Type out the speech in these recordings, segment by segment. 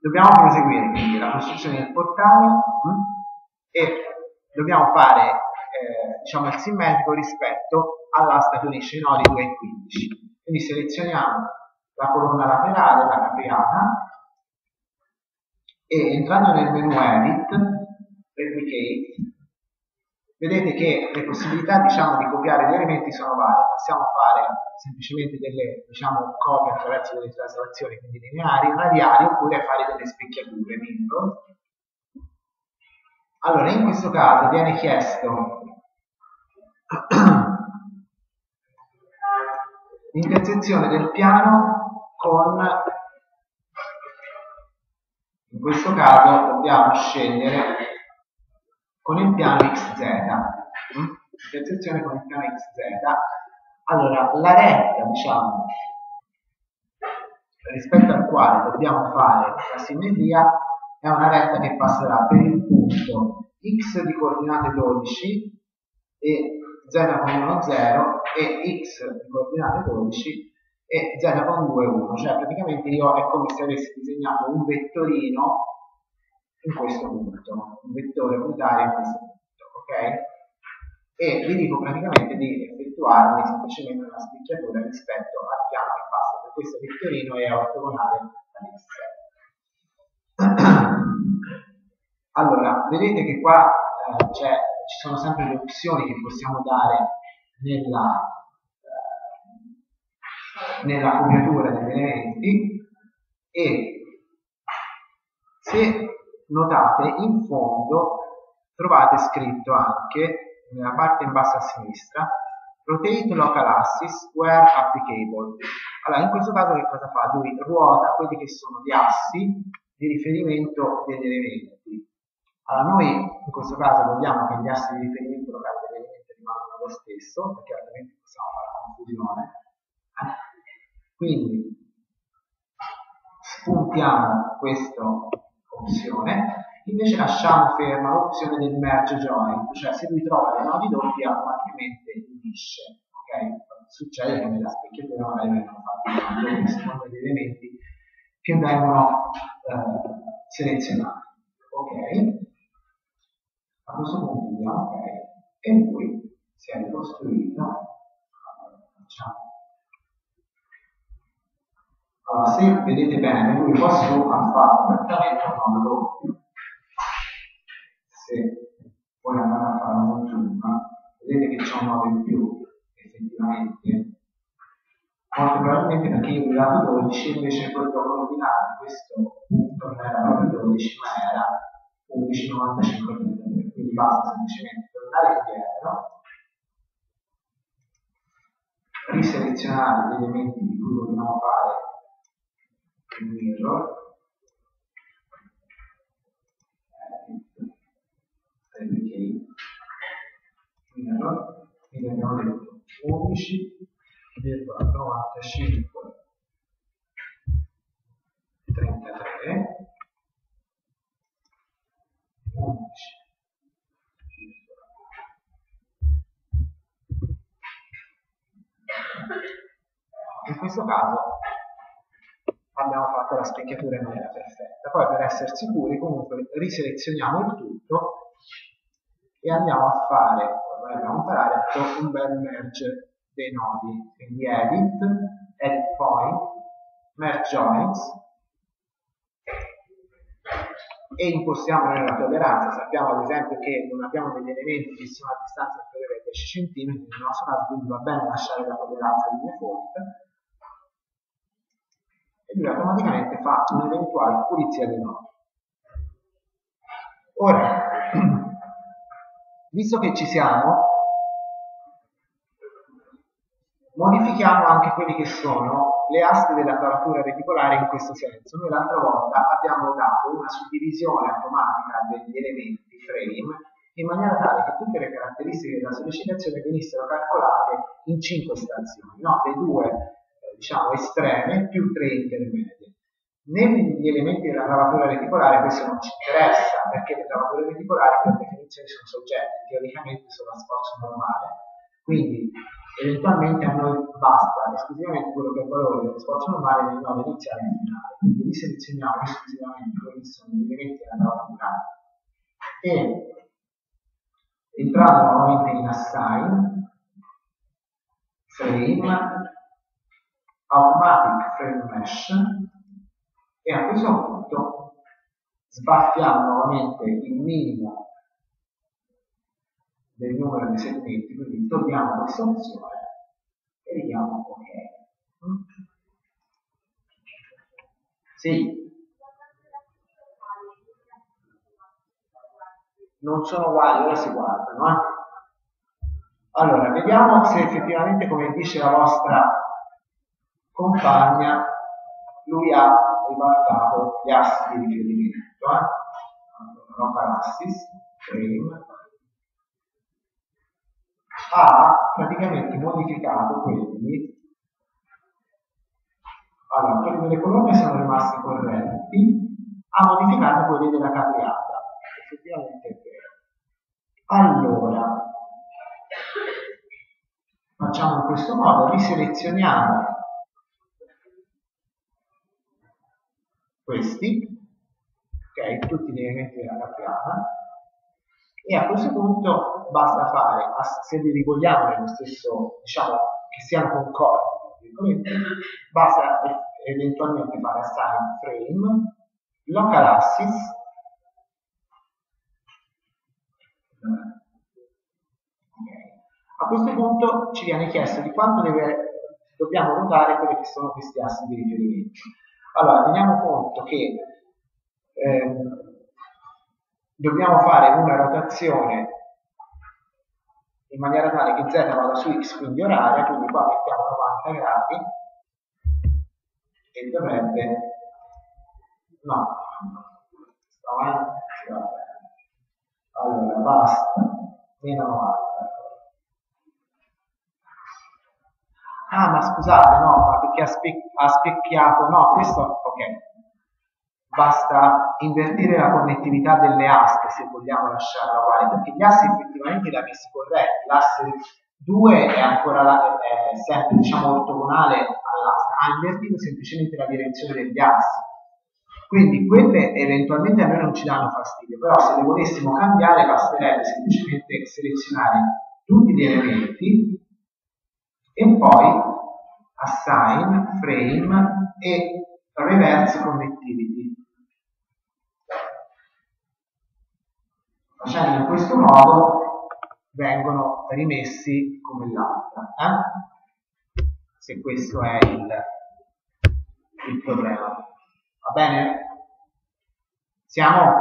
Dobbiamo proseguire quindi la costruzione del portale e dobbiamo fare diciamo il simmetrico rispetto all'asta che unisce i nodi 2 e 15. Quindi selezioniamo la colonna laterale, la capriata, e entrando nel menu Edit, Replicate, vedete che le possibilità diciamo di copiare gli elementi sono varie. Possiamo fare semplicemente delle diciamo copie attraverso delle traslazioni, quindi lineari, radiali, oppure fare delle specchiature, mirror. Allora, in questo caso viene chiesto l'intersezione del piano con, in questo caso dobbiamo scegliere con il piano XZ, intersezione con il piano XZ. Allora, la retta, diciamo, rispetto al quale dobbiamo fare la simmetria, è una retta che passerà per il punto X di coordinate 12 e z con 1, 0 e x di coordinate 12 e z con 2, 1. Cioè praticamente è come se avessi disegnato un vettorino in questo punto, un vettore unitario in questo punto, ok? E vi dico praticamente di effettuarmi semplicemente una spicchiatura rispetto al piano che passa per questo vettorino e è ortogonale all'X. Allora, vedete che qua ci sono sempre le opzioni che possiamo dare nella copiatura degli elementi, e se notate in fondo trovate scritto anche nella parte in basso a sinistra Rotate Local Axis Where Applicable. Allora, in questo caso che cosa fa? Lui ruota quelli che sono gli assi di riferimento degli elementi. Allora, noi in questo caso vogliamo che gli assi di riferimento locali degli elementi rimangano lo stesso, perché altrimenti possiamo fare la confusione. Quindi spuntiamo questa opzione, invece lasciamo ferma l'opzione del merge join, cioè se lui trova dei nodi doppi automaticamente unisce, ok? Succede che nella specchiatura magari vengono fatti doppi a seconda degli elementi che vengono selezionati, ok? A questo punto vediamo ok, e lui si è ricostruito. Allora, se vedete bene, lui qua su ha fatto praticamente un nodo doppio. Se poi andate a fare un zoom, vedete che c'è un nodo in più, effettivamente. Molto probabilmente perché io ho dato 12, invece quello coordinato di questo punto non era proprio 12, ma era 11,95. Quindi basta semplicemente tornare indietro, riselezionare gli elementi di cui vogliamo fare il mirror, replicate, mirror, quindi abbiamo detto 11,95, 33, 11. In questo caso abbiamo fatto la specchiatura in maniera perfetta. Poi per essere sicuri comunque riselezioniamo il tutto e andiamo a fare, come abbiamo imparato, un bel merge dei nodi. Quindi edit, edit point, merge joins, e impostiamo noi la tolleranza. Sappiamo ad esempio che non abbiamo degli elementi che sono a distanza inferiore ai 10 cm nel nostro caso, quindi va bene lasciare la tolleranza di default, e lui automaticamente fa un'eventuale pulizia dei nodi. Ora, visto che ci siamo, modifichiamo anche quelli che sono le aste della travatura reticolare in questo senso. Noi l'altra volta abbiamo dato una suddivisione automatica degli elementi frame in maniera tale che tutte le caratteristiche della sollecitazione venissero calcolate in 5 stazioni, no? Le due diciamo estreme più 3 intermedie. Negli elementi della travatura reticolare questo non ci interessa, perché le travature reticolari per definizione sono soggetti teoricamente sono a sforzo normale, quindi eventualmente a noi basta esclusivamente quello che è il valore dello sforzo normale nel nodo iniziale e finale, quindi li selezioniamo esclusivamente quelli che sono gli elementi della natura e entrando nuovamente in assign, frame, automatic frame mesh e a questo punto sbaffiamo nuovamente il minimo del numero di segmenti, quindi togliamo questa opzione e vediamo ok. Sì. Non sono uguali, ora si guardano. Allora, vediamo se effettivamente, come dice la vostra compagna, lui ha ribaltato gli assi di riferimento. Local axis, frame, ha praticamente modificato quelli. Allora, quelli delle colonne sono rimasti corretti, ha modificato quelli della capriata. Effettivamente è vero. Allora, facciamo in questo modo, riselezioniamo questi, ok, tutti gli elementi della capriata, e a questo punto basta fare, se li rivogliamo nello stesso, diciamo, che siano concordi, basta eventualmente fare assign frame, local axis, a questo punto ci viene chiesto di quanto dobbiamo ruotare quelli che sono questi assi di riferimento. Allora, teniamo conto che dobbiamo fare una rotazione in maniera tale che z vada su x, quindi oraria, quindi qua mettiamo 90 gradi e dovrebbe, no, sta avanti, sì, va bene. Allora, basta, meno 90. Ah, ma scusate, no, ma perché ha specchiato, no, questo, ok. Basta invertire la connettività delle aste se vogliamo lasciarla uguale, perché gli assi effettivamente li ha messi corretti. L'asse 2 è ancora è sempre, diciamo, ortogonale all'asta, ha invertito semplicemente la direzione degli assi. Quindi quelle eventualmente a noi non ci danno fastidio, però se le volessimo cambiare basterebbe semplicemente selezionare tutti gli elementi e poi assign, frame e reverse connectivity. Facendo in questo modo vengono rimessi come l'altra. Se questo è il problema. Va bene? Siamo?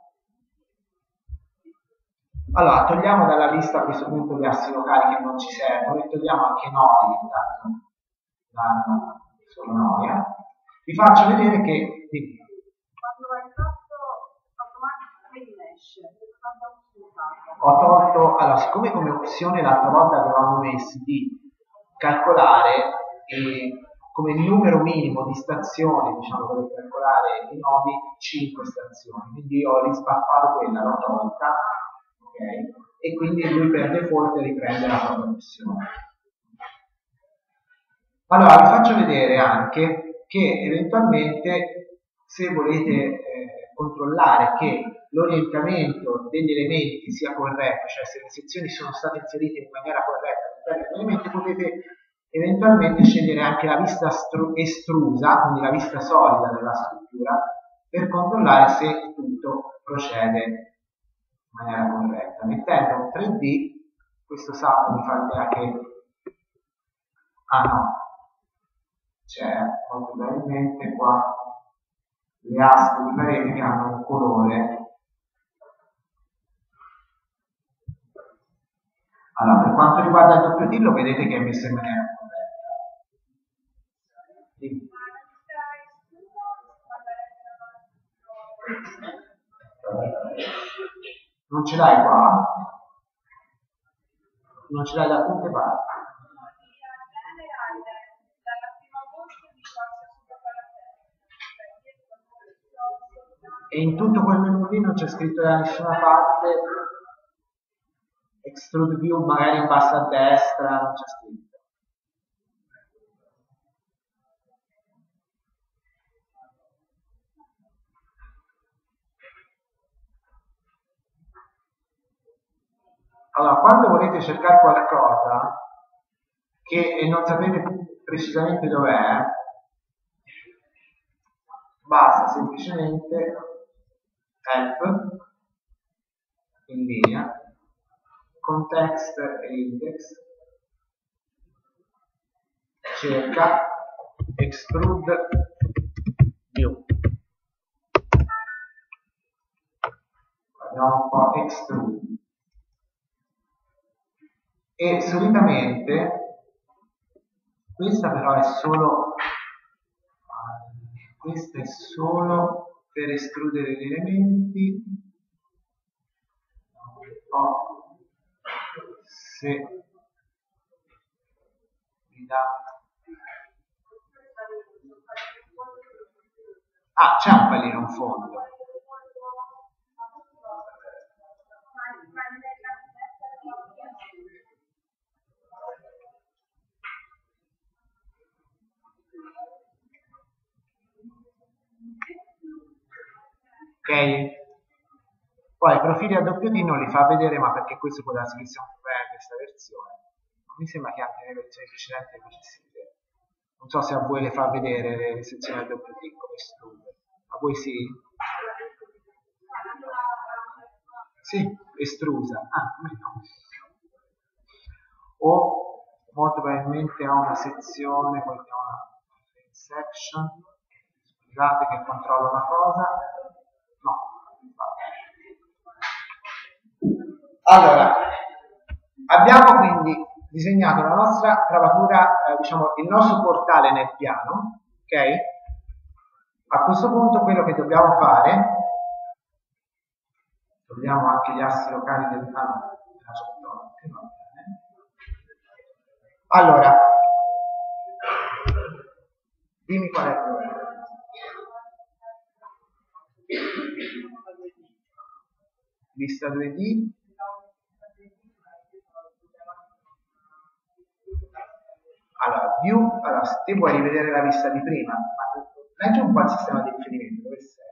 Allora, togliamo dalla lista a questo punto gli assi locali che non ci servono e togliamo anche i nodi che tanto danno solo noia. Vi faccio vedere che quando hai fatto automatic frame mesh, ho tolto, allora, siccome come opzione l'altra volta avevamo messo di calcolare come numero minimo di stazioni, diciamo, per calcolare i nodi 5 stazioni, quindi io ho risbaffato quella, l'ho tolta, ok? E quindi lui per default riprende la propria opzione. Allora vi faccio vedere anche che eventualmente se volete controllare che l'orientamento degli elementi sia corretto, cioè se le sezioni sono state inserite in maniera corretta all'interno degli elementi, potete eventualmente scegliere anche la vista estrusa, quindi la vista solida della struttura, per controllare se tutto procede in maniera corretta. Mettendo un 3D, questo salto mi fa l'idea che no, c'è molto probabilmente qua le aste di parete che hanno un colore. Allora, per quanto riguarda il doppio tillo, vedete che è messo in maniera corretta. Sì. Non ce l'hai qua? Non ce l'hai da tutte parti? E in tutto quel menu lì non c'è scritto da nessuna parte extrude view, magari in basso a destra, non c'è scritto. Allora, quando volete cercare qualcosa e non sapete precisamente dov'è, basta semplicemente help in linea, context e index, cerca extrude view. Guardiamo un po' extrude. E solitamente questa però è solo per estrudere gli elementi. Un po' se mi dà. Ah, c'è un pallino in fondo. Ok? Poi i profili a doppio D non li fa vedere, ma perché questo può darsi che sia un problema in questa versione. Mi sembra che anche nelle versioni precedenti le facessi vedere. Non so se a voi le fa vedere le sezioni a doppio D come estrude. A voi sì? Sì, estrusa. Ah, a me no. O molto probabilmente ha una sezione, poi abbiamo una section. Scusate che controllo una cosa. No. Allora, abbiamo quindi disegnato la nostra travatura, diciamo il nostro portale nel piano, ok? A questo punto quello che dobbiamo fare, togliamo anche gli assi locali del piano, allora, dimmi qual è il problema. Vista 2D. Allora, view, allora, se te vuoi rivedere la vista di prima, leggi un po' il sistema di riferimento, dove sei?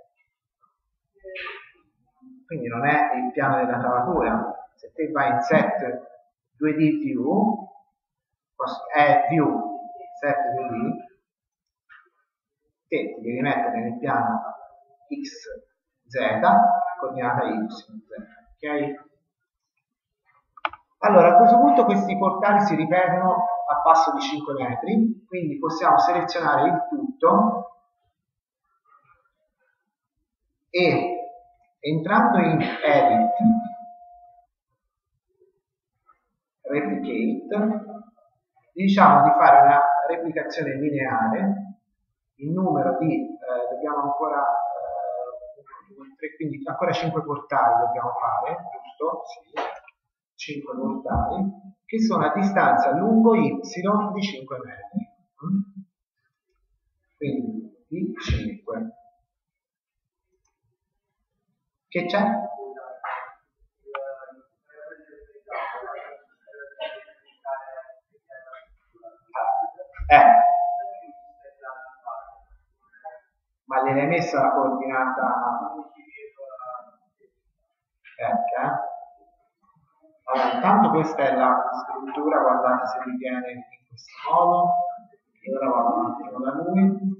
Quindi non è il piano della travatura. Se te vai in set 2D view, è view set 2D, te ti devi mettere nel piano XZ, coordinata YZ, ok? Allora, a questo punto questi portali si ripetono a passo di 5 metri, quindi possiamo selezionare il tutto e entrando in Edit, Replicate, diciamo di fare una replicazione lineare, il numero di, dobbiamo ancora, 3, quindi ancora 5 portali dobbiamo fare, giusto? Sì. 5 portali che sono a distanza lungo y di 5 metri. Quindi di 5. Che c'è? Ma gliel'hai messa la coordinata? Allora, intanto questa è la struttura, guardate se riviene in questo modo. E ora vado un attimo da lui.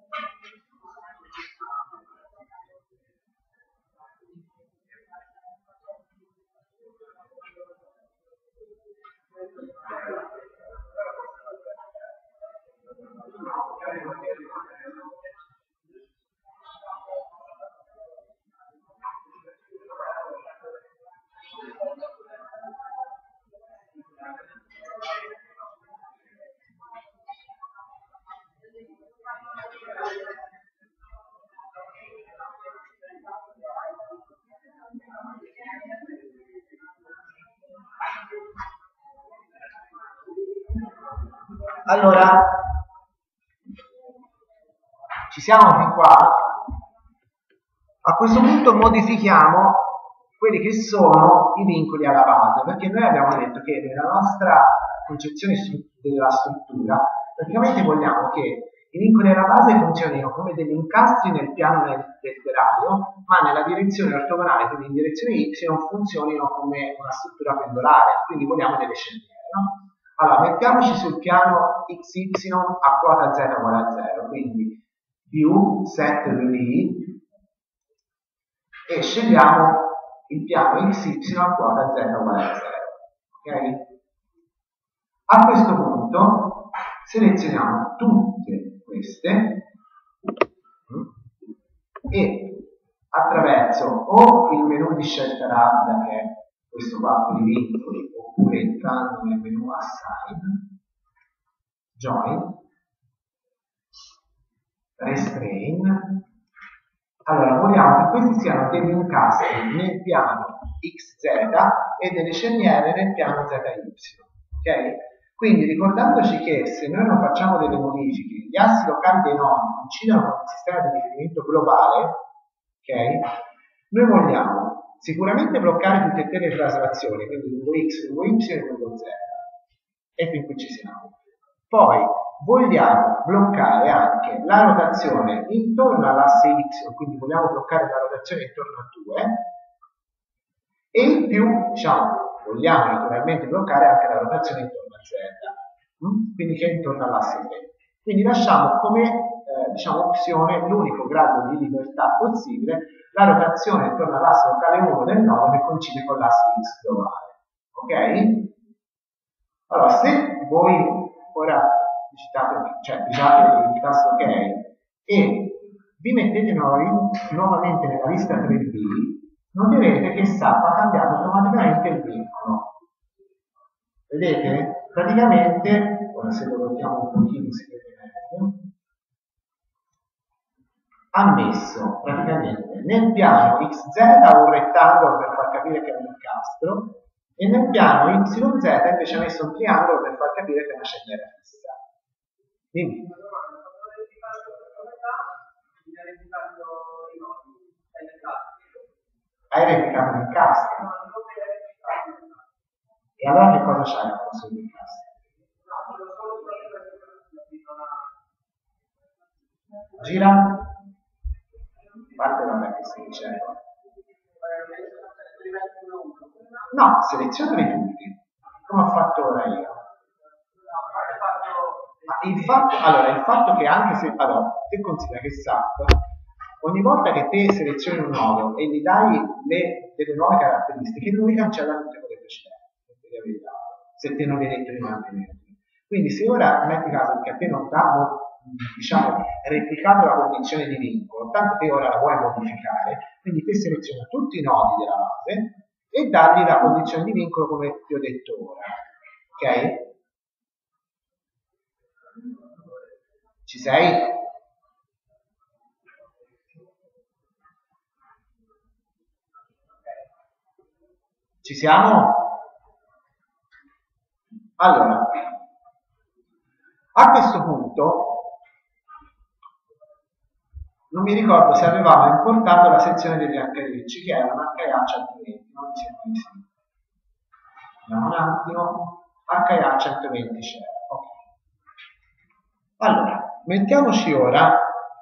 Allora, ci siamo fin qua? A questo punto modifichiamo quelli che sono i vincoli alla base, perché noi abbiamo detto che nella nostra concezione della struttura praticamente vogliamo che i vincoli alla base funzionino come degli incastri nel piano del telaio, ma nella direzione ortogonale, quindi in direzione y, funzionino come una struttura pendolare, quindi vogliamo delle scendere, no? Allora, mettiamoci sul piano xy a quota z uguale a 0, quindi più set lì, e scegliamo il piano xy a quota z uguale a 0. Ok? A questo punto selezioniamo tutte queste e attraverso o il menu di scelta rapida, che è questo qua per i vincoli, oppure entrando nel menu assign, join, restrain. Allora, vogliamo che questi siano degli incastri nel piano xz e delle cerniere nel piano zy. Ok? Quindi ricordandoci che se noi non facciamo delle modifiche, gli assi locali dei nodi coincidono con il sistema di riferimento globale, ok? Noi vogliamo sicuramente bloccare tutte e tre le traslazioni, quindi lungo x, lungo y e lungo z. E fin qui ci siamo. Poi vogliamo bloccare anche la rotazione intorno all'asse y, quindi vogliamo bloccare la rotazione intorno a 2, e in più, diciamo, vogliamo naturalmente bloccare anche la rotazione intorno a z, quindi che è intorno all'asse 3. Quindi lasciamo come diciamo, opzione l'unico grado di libertà possibile la rotazione intorno all'asse locale 1 del nodo che coincide con l'asse x globale. Ok? Allora, se voi ora digitate il tasto ok e vi mettete nuovamente nella lista 3D, noterete che SAP ha cambiato automaticamente il vincolo. Vedete? Praticamente, ora se lo notiamo un pochino si vede meglio, ha messo praticamente nel piano XZ un rettangolo per far capire che è un incastro, e nel piano YZ invece ha messo un triangolo per far capire che è una cerniera fissa. Dimmi. Hai replicato l'incastro. E allora che cosa c'hai al posto dell'incastro? Gira. Parte vabbè che si dice. No, selezionali tutti, come ho fatto ora io. Ma il fatto che anche se, allora, te considera che SAP, ogni volta che te selezioni un nodo e gli dai delle nuove caratteristiche, lui cancella tutte quelle precedenti, se te non gli hai detto di mantenerle. Quindi se ora, metti caso che a te non dà, diciamo, replicato la condizione di vincolo, tanto te ora la vuoi modificare, quindi te seleziona tutti i nodi della base e dargli la condizione di vincolo come ti ho detto ora. Ok? Ci sei? Ci siamo? Allora, a questo punto non mi ricordo se avevamo importato la sezione degli HDC, che era un HA 120, non mi sembra di sì. Vediamo un attimo, HA 120 c'era, ok. Allora, mettiamoci ora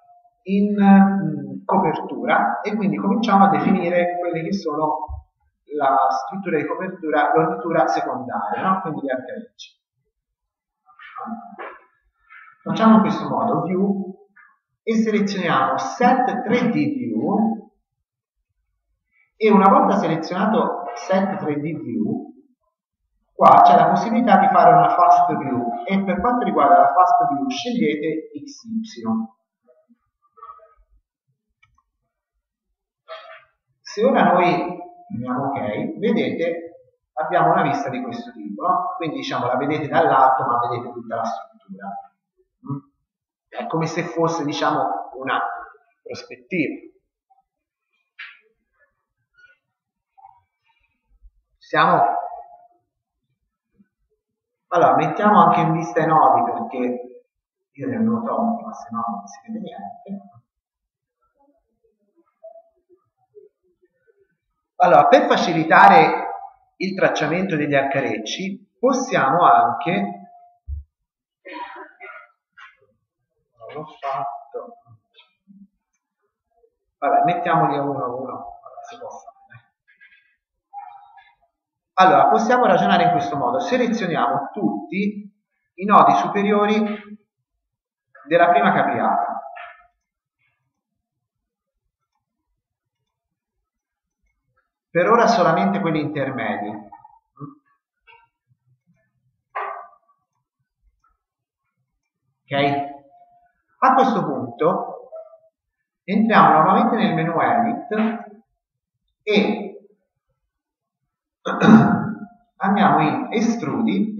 in copertura e quindi cominciamo a definire quelle che sono la struttura di copertura, l'orditura secondaria, no? Quindi gli HDC. Facciamo in questo modo, view, e selezioniamo Set 3D View, e una volta selezionato Set 3D View, qua c'è la possibilità di fare una Fast View, e per quanto riguarda la Fast View scegliete XY. Se ora noi andiamo ok, vedete abbiamo una vista di questo tipo, no? Quindi diciamo la vedete dall'alto ma vedete tutta la struttura. È come se fosse diciamo una prospettiva. Siamo... Allora, mettiamo anche in vista i nodi perché io li avevo tolti, ma se no non si vede niente. Allora, per facilitare il tracciamento degli arcarecci, possiamo anche... Non l'ho fatto. Vabbè, mettiamoli a uno a uno. Allora, si può fare. Allora, possiamo ragionare in questo modo. Selezioniamo tutti i nodi superiori della prima capriata. Per ora solamente quelli intermedi. Ok? A questo punto entriamo nuovamente nel menu Edit e andiamo in Extrude,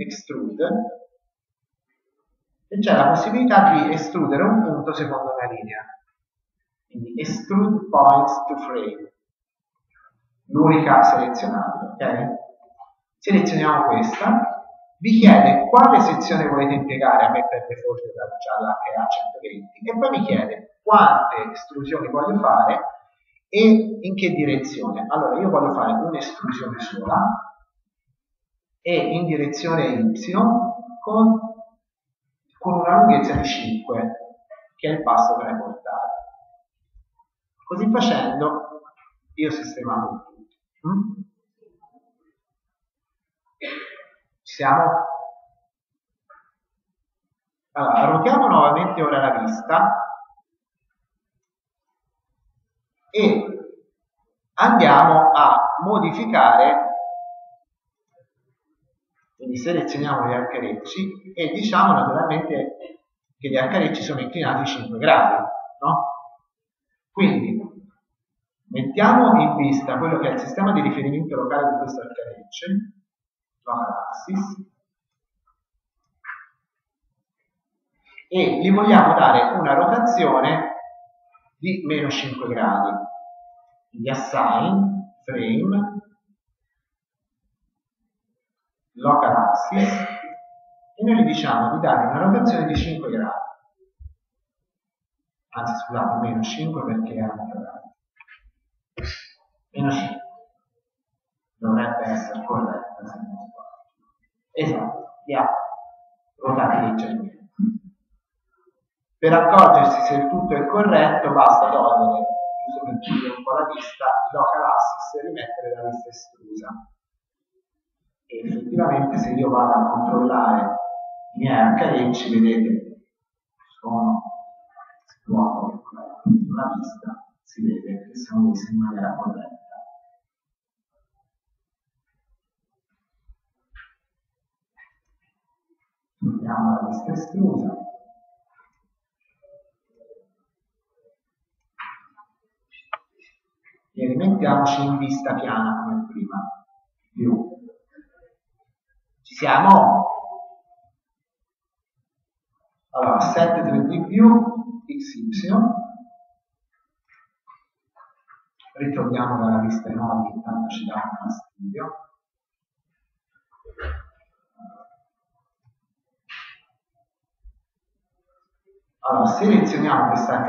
e c'è la possibilità di estrudere un punto secondo una linea. Quindi Extrude Points to Frame. L'unica selezionabile, ok? Selezioniamo questa, vi chiede quale sezione volete impiegare, a me per default già l'HA 120, e poi mi chiede quante estrusioni voglio fare e in che direzione. Allora io voglio fare un'estrusione sola e in direzione Y con una lunghezza di 5, che è il passo da portare. Così facendo io sistemavo il tutto. Ci siamo? Allora, ruotiamo nuovamente ora la vista e andiamo a modificare, quindi selezioniamo gli arcarecci e diciamo naturalmente che gli arcarecci sono inclinati 5 gradi, no? Quindi mettiamo in vista quello che è il sistema di riferimento locale di questo arcareccio, local axis, e gli vogliamo dare una rotazione di meno 5 gradi. Quindi assign, frame, local axis, e noi gli diciamo di dare una rotazione di 5 gradi. Anzi, scusate, meno 5 perché è anche gradi. Meno 5 dovrebbe essere corretta se non sbaglio. Esatto, via, ruotati leggermente. Per accorgersi se il tutto è corretto basta togliere, giusto per chiudere un po' la vista, il local axis e rimettere la vista estrusa. E effettivamente se io vado a controllare i miei arcarecci, vedete, sono situati sulla vista, si vede che sono messi in maniera corretta. Togliamo la vista estrusa. E rimettiamoci in vista piana come prima. Più. Ci siamo? Allora, set 3D view XY. Ritorniamo dalla vista nodi, intanto ci dà un fastidio. Allora, selezioniamo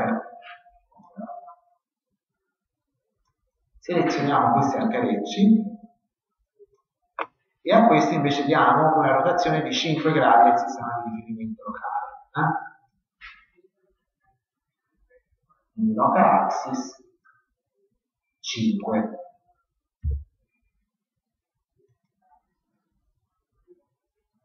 questi arcarecci e a questi invece diamo una rotazione di 5 gradi al sistema di riferimento locale. Quindi local axis 5.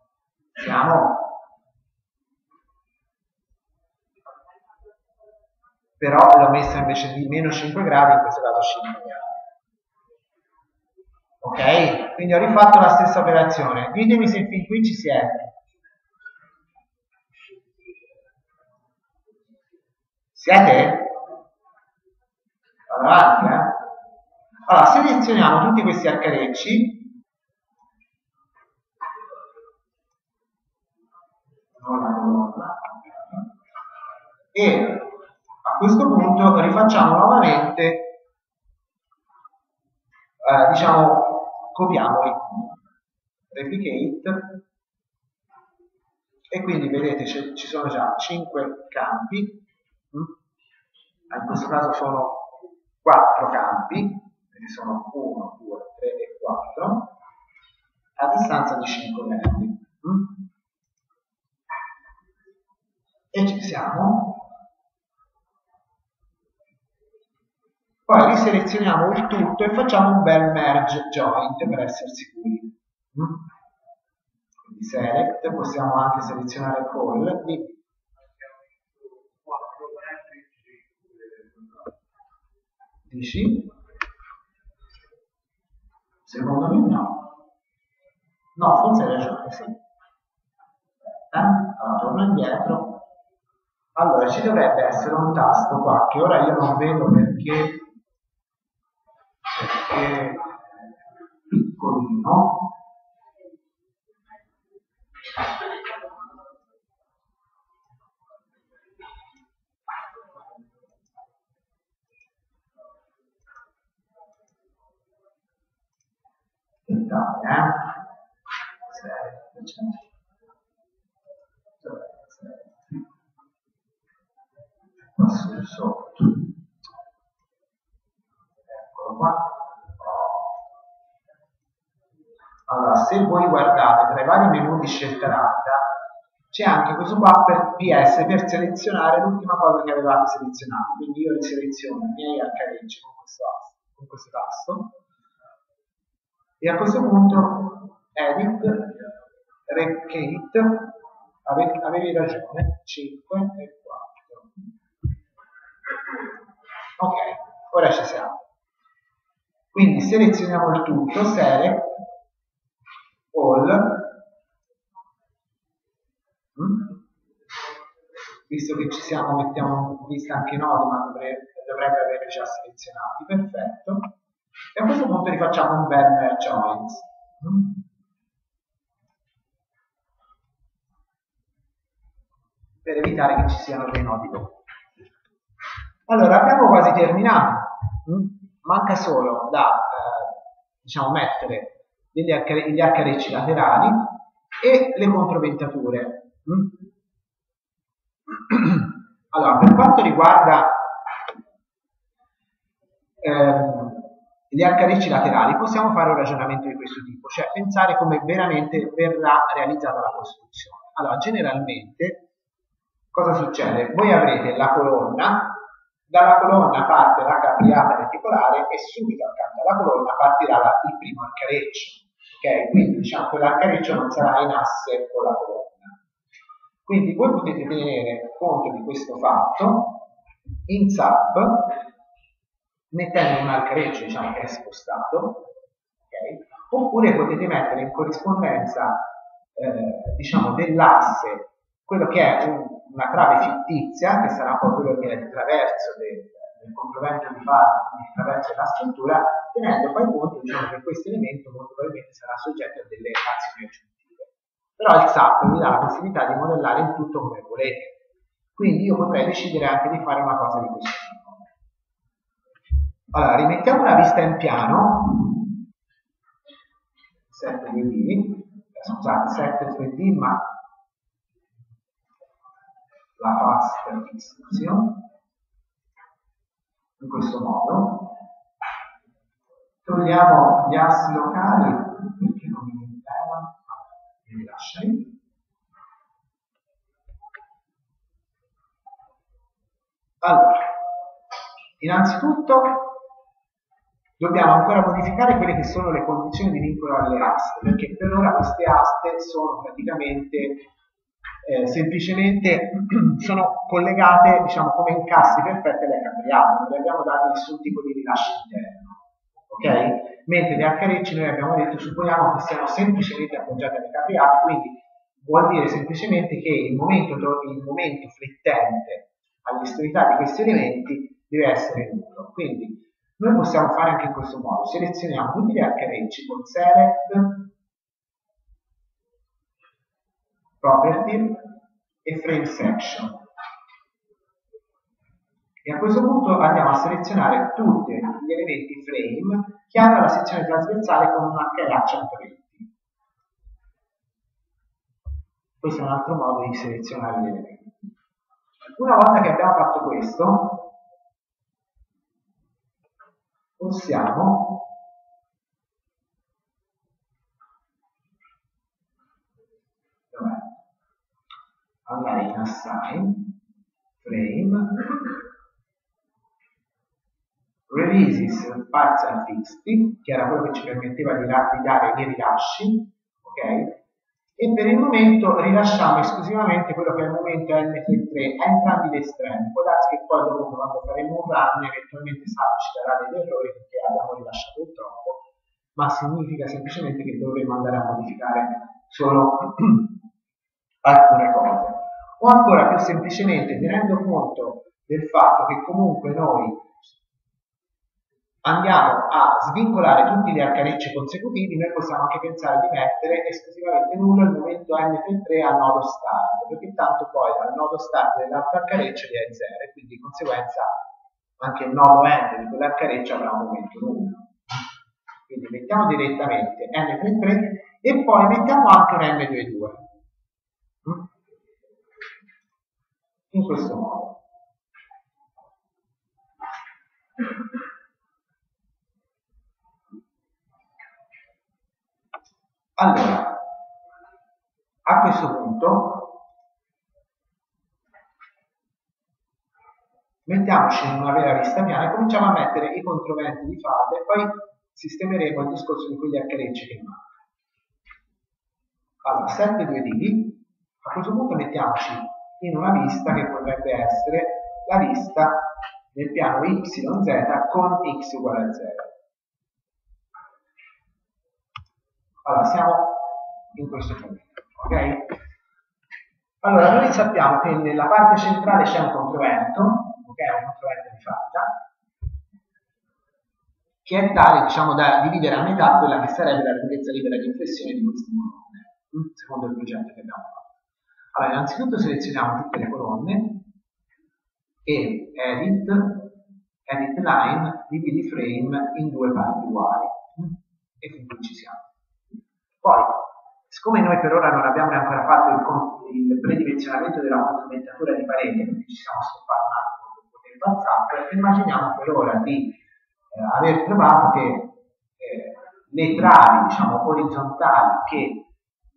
Siamo? però l'ho messa invece di meno 5 gradi, in questo caso 5 gradi. Ok? Quindi ho rifatto la stessa operazione. Ditemi se fin qui ci siete. Siete? Vado avanti, eh? Allora, selezioniamo tutti questi arcarecci. E a questo punto rifacciamo nuovamente, diciamo, copiamoli, replicate, e quindi vedete ci sono già 5 campi, in questo caso sono 4 campi, quindi sono 1, 2, 3 e 4, a distanza di 5 metri. E ci siamo. Poi riselezioniamo il tutto e facciamo un bel merge joint per essere sicuri. Quindi select, possiamo anche selezionare call. Dici? Secondo me no. No, forse hai ragione, sì. Allora, torno indietro. Allora, ci dovrebbe essere un tasto qua, che ora io non vedo perché è piccolino. Sotto. Eccolo qua. Allora, se voi guardate tra i vari menu di scelta rapida, c'è anche questo qua per PS, per selezionare l'ultima cosa che avevate selezionato. Quindi io riseleziono i miei arcarecci con questo tasto, e a questo punto edit, replicate, avevi ragione, 5 e 4. Ok, ora ci siamo. Quindi selezioniamo il tutto, select, all, visto che ci siamo, mettiamo in lista anche i nodi, ma dovrebbe averli già selezionati, perfetto. E a questo punto rifacciamo un bel merge joint. Per evitare che ci siano dei nodi dopo. Allora, abbiamo quasi terminato. Manca solo da diciamo, mettere gli arcarecci laterali e le controventature. Allora, per quanto riguarda gli arcarecci laterali, possiamo fare un ragionamento di questo tipo, cioè pensare come veramente verrà realizzata la costruzione. Allora, generalmente, cosa succede? Voi avrete la colonna, dalla colonna parte la capriata reticolare e subito accanto alla colonna partirà il primo arcareccio. Ok? Quindi diciamo che l'arcareccio non sarà in asse con la colonna. Quindi voi potete tenere conto di questo fatto in SAP, mettendo un arcareccio diciamo, che è spostato, okay? Oppure potete mettere in corrispondenza diciamo, dell'asse quello che è una trave fittizia, che sarà poi quello che è il traverso del complemento di fase, quindi il traverso della struttura, tenendo poi conto diciamo, che questo elemento molto probabilmente sarà soggetto a delle azioni aggiuntive. Però il SAP vi dà la possibilità di modellare il tutto come volete. Quindi io potrei decidere anche di fare una cosa di questo tipo. Allora, rimettiamo la vista in piano, set 3D, scusate, set 3D, ma la fast execution in questo modo. Togliamo gli assi locali perché non mi interessano, li lasciali. Allora, innanzitutto dobbiamo ancora modificare quelle che sono le condizioni di vincolo alle aste, perché per ora queste aste sono praticamente semplicemente sono collegate, diciamo, come incassi perfetti alle capriate, non le abbiamo dato nessun tipo di rilascio interno, ok? Mentre le arcarecce noi abbiamo detto, supponiamo che siano semplicemente appoggiate alle capriate, quindi vuol dire semplicemente che il momento flettente all'estremità di questi elementi deve essere nullo. Quindi noi possiamo fare anche in questo modo: selezioniamo tutti gli arcarecci con select, property e frame section, e a questo punto andiamo a selezionare tutti gli elementi frame che hanno la sezione trasversale con un HLA 120. Questo è un altro modo di selezionare gli elementi. Una volta che abbiamo fatto questo, possiamo andare in assign, frame, releases partial fixed, che era quello che ci permetteva di dare i rilasci, ok? E per il momento rilasciamo esclusivamente quello che al momento è M33 a entrambi gli estremi. Può darsi che poi dopo, quando faremo un run, eventualmente ci darà degli errori perché abbiamo rilasciato troppo, ma significa semplicemente che dovremo andare a modificare solo alcune cose. O ancora più semplicemente, tenendo conto del fatto che comunque noi andiamo a svincolare tutti gli arcarecci consecutivi, noi possiamo anche pensare di mettere esclusivamente nullo il momento M33 al nodo start, perché tanto poi al nodo start dell'altro arcareccio è 0, e quindi di conseguenza anche il nodo end di quell'arcareccio avrà un momento nullo. Quindi mettiamo direttamente M33 e poi mettiamo anche un M22. In questo modo. Allora, a questo punto mettiamoci in una vera vista piana e cominciamo a mettere i controventi di falda e poi sistemeremo il discorso di quegli arcarecci che mancano. Allora, 7 2D, a questo punto mettiamoci in una vista che potrebbe essere la vista del piano YZ con x uguale a 0. Allora, siamo in questo punto, ok? Allora, noi sappiamo che nella parte centrale c'è un controvento, ok? Un controvento di falda, che è tale, diciamo, da dividere a metà quella che sarebbe la lunghezza libera di inflessione di queste colonne, secondo il progetto che abbiamo fatto. Allora, innanzitutto selezioniamo tutte le colonne e edit line, dividi frame in due parti uguali, e fin qui ci siamo. Poi, siccome noi per ora non abbiamo ancora fatto il predimensionamento della contrometratura di parete, perché ci siamo stoppati un attimo per poter WhatsApp, immaginiamo per ora di aver trovato che le travi, diciamo, orizzontali che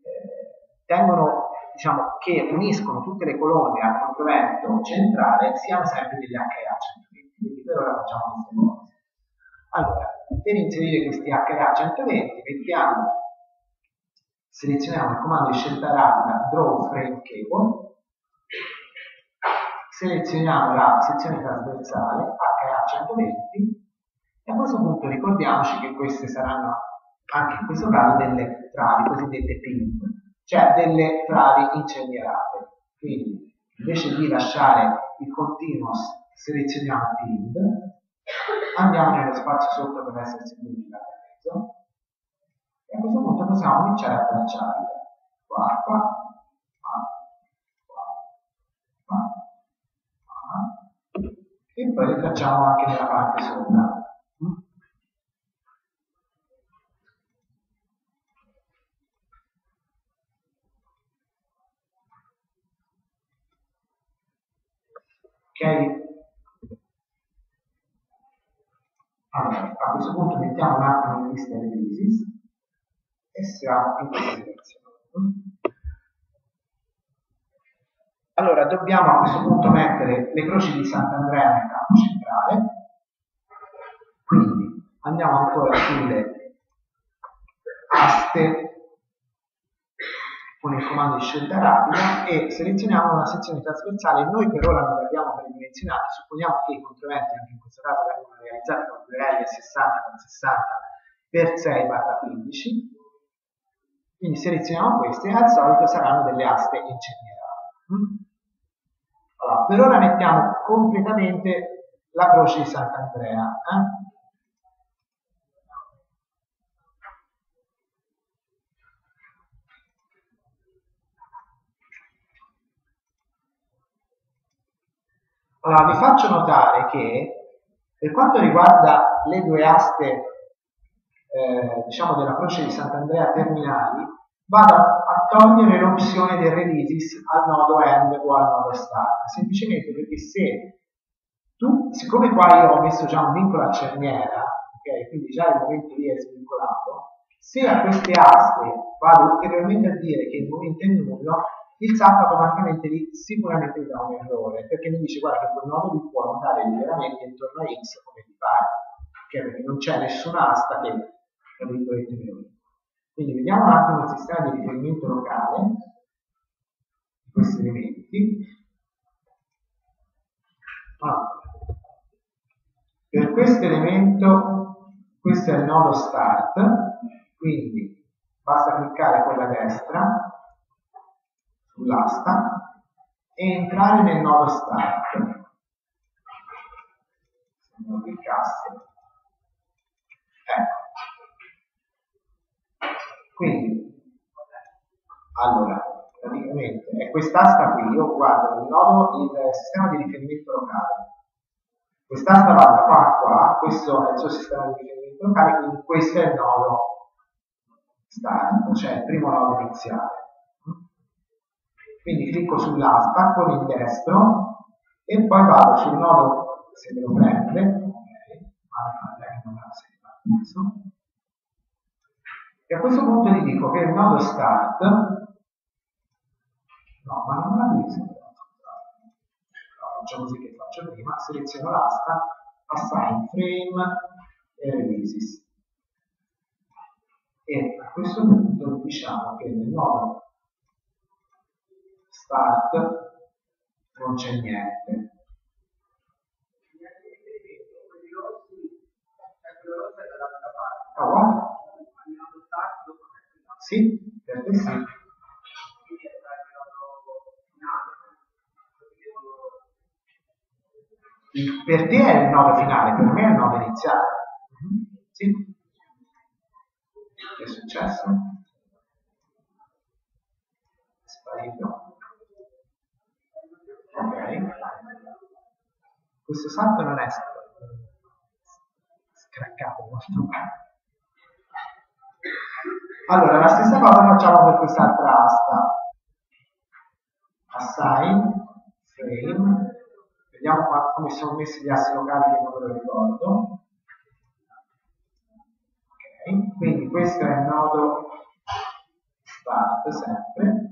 che uniscono tutte le colonne al controvento centrale siano sempre degli HA 120, quindi per ora facciamo queste cose. Allora, per inserire questi HA 120 selezioniamo il comando di scelta rapida Draw Frame Cable, selezioniamo la sezione trasversale HA 120 e a questo punto ricordiamoci che queste saranno anche in questo caso delle travi cosiddette pin, cioè delle travi incernierate. Quindi invece di lasciare il continuous selezioniamo pin, andiamo nello spazio sotto per essere sicuri da mezzo e a questo punto possiamo cominciare a tracciarle qua, e poi le tracciamo anche nella parte sopra. Ok? Allora, a questo punto mettiamo un attimo in lista releases e siamo in questa direzione. Allora, dobbiamo a questo punto mettere le croci di Sant'Andrea nel campo centrale, quindi andiamo ancora sulle aste con il comando di scelta rapida e selezioniamo una sezione trasversale. Noi per ora non li abbiamo predimensionati, supponiamo che i controventi anche in questo caso vengono realizzati con due L 60x60x6/15, quindi selezioniamo queste e al solito saranno delle aste incendiarie. Allora, per ora mettiamo completamente la croce di Sant'Andrea. Allora, vi faccio notare che per quanto riguarda le due aste diciamo della croce di Sant'Andrea terminali, vado a togliere l'opzione del releases al nodo end o al nodo start, semplicemente perché siccome qua io ho messo già un vincolo a cerniera, ok, quindi già il momento lì è svincolato, se a queste aste vado ulteriormente a dire che il momento è nullo, il SAP automaticamente lì sicuramente mi dà un errore, perché mi dice guarda che quel nodo vi può andare liberamente intorno a X come ti pare, okay? Perché non c'è nessuna asta che tra virgolette mi lo dica. Quindi vediamo un attimo il sistema di riferimento locale di questi elementi. Per questo elemento, questo è il nodo start, quindi basta cliccare con la destra sull'asta e entrare nel nodo start. Se non cliccasse, ecco. Quindi, allora, praticamente è quest'asta qui, io guardo il sistema di riferimento locale. Quest'asta va da qua a qua, questo è il suo sistema di riferimento locale, quindi questo è il nodo start, cioè il primo nodo iniziale. Quindi clicco sull'asta con il destro e poi vado sul nodo, se me lo prende, e a questo punto gli dico che il nodo start, no, ma non la devi faccio così che faccio prima, seleziono l'asta, assign frame e releases. E a questo punto diciamo che nel nodo start non c'è niente. Ah, guarda. Sì, perché sì. Per te è il nodo finale, per me è il nodo iniziale. Sì. Che è successo? È sparito. Ok. Questo salto non è scraccato molto bene. Allora, la stessa cosa facciamo per quest'altra asta. Assign, frame. Vediamo qua come sono messi gli assi locali che non me lo ricordo. Ok, quindi questo è il nodo start sempre.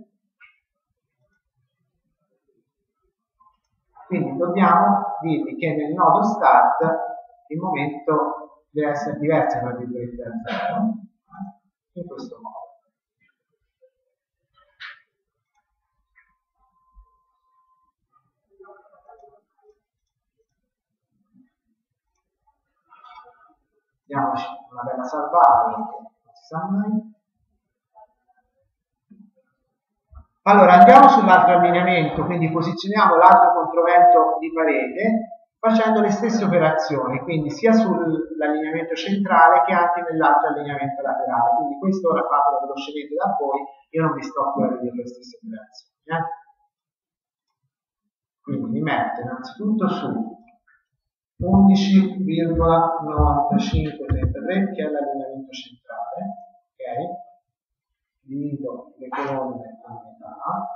Quindi dobbiamo dirgli che nel nodo start il momento deve essere diverso da virgolette da 0, in questo modo. Diamoci una bella salvata, non si sa mai. Allora, andiamo sull'altro allineamento, quindi posizioniamo l'altro controvento di parete facendo le stesse operazioni, quindi sia sull'allineamento centrale che anche nell'altro allineamento laterale. Quindi questo ora fatto velocemente da voi, io non vi sto qui a vedere le stesse operazioni. Quindi mi metto innanzitutto su 11,9533 che è l'allineamento centrale, ok? Divido le colonne a metà,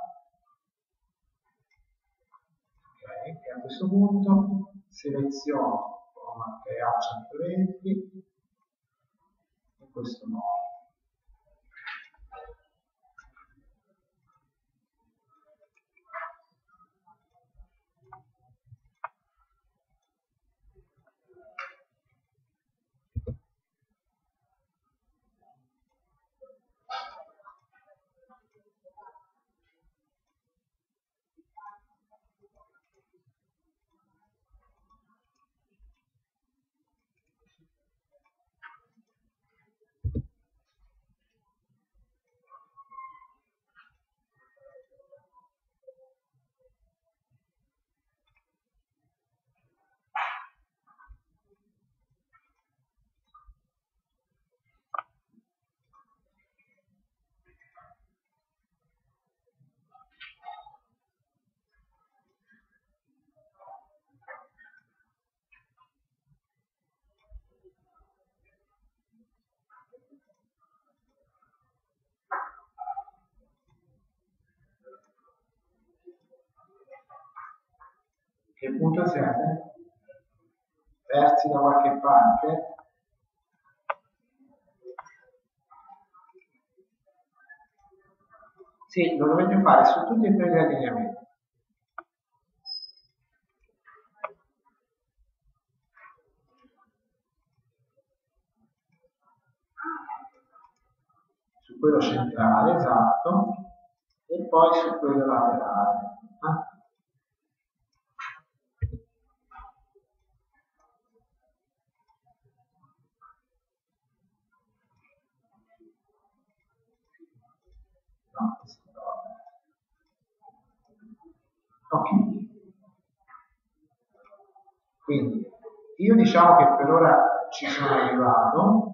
ok? E a questo punto seleziono con creare 120 in questo modo. Che punto siete? Persi da qualche parte? Sì, lo dovete fare su tutti e tre gli allineamenti. Su quello centrale, esatto, e poi su quello laterale. Ok. Quindi io diciamo che per ora ci sono arrivato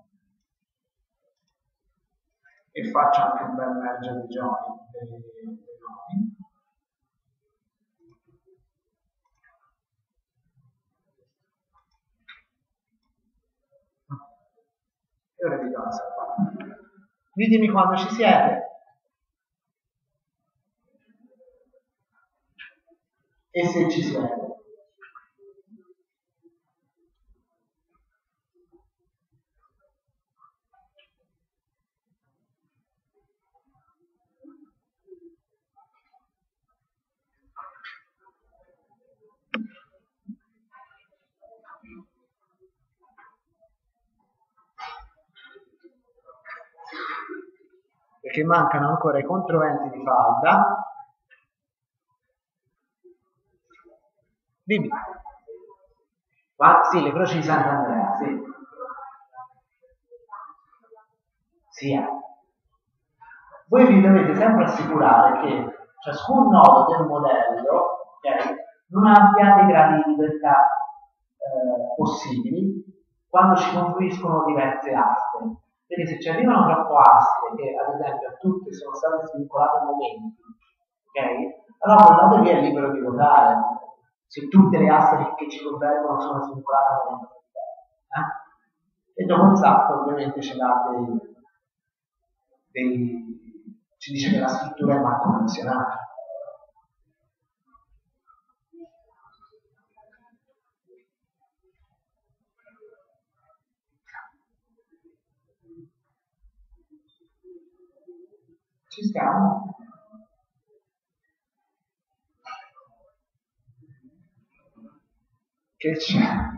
e faccio anche un bel merge dei giochi dei nomi. E ora vi do una salvata. Ditemi quando ci siete. E se ci siete. Perché mancano ancora i controventi di falda. Dimmi. Ma sì, le croci di Sant'Andrea, sì. Sì. Voi vi dovete sempre assicurare che ciascun nodo del modello, okay, non abbia dei gradi di libertà possibili quando ci confluiscono diverse aste. Quindi se ci arrivano troppo aste, che ad esempio a tutte sono state svincolate a momenti, ok? Allora quel nodo lì è libero di votare. Se tutte le aste che ci convergono sono svincolate a momenti. E dopo un sacco ovviamente ce l'ha ci dice che la struttura è malcondizionata. Ci stiamo? Che c'è?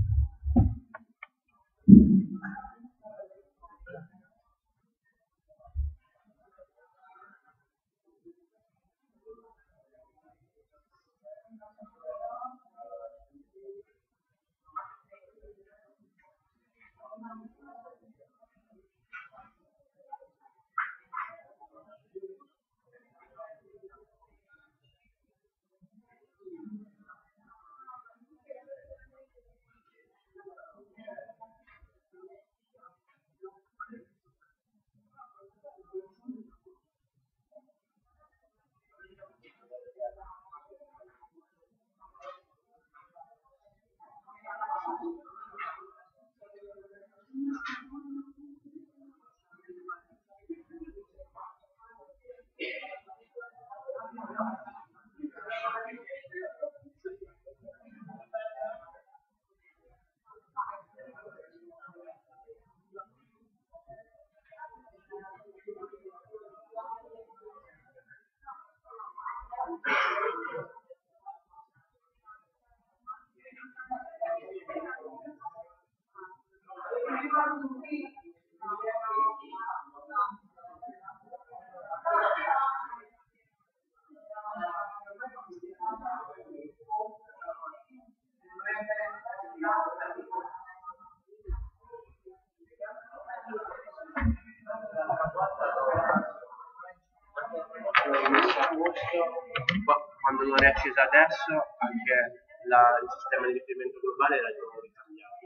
Quando non è accesa adesso, anche il sistema di riferimento globale era di nuovo ricambiato.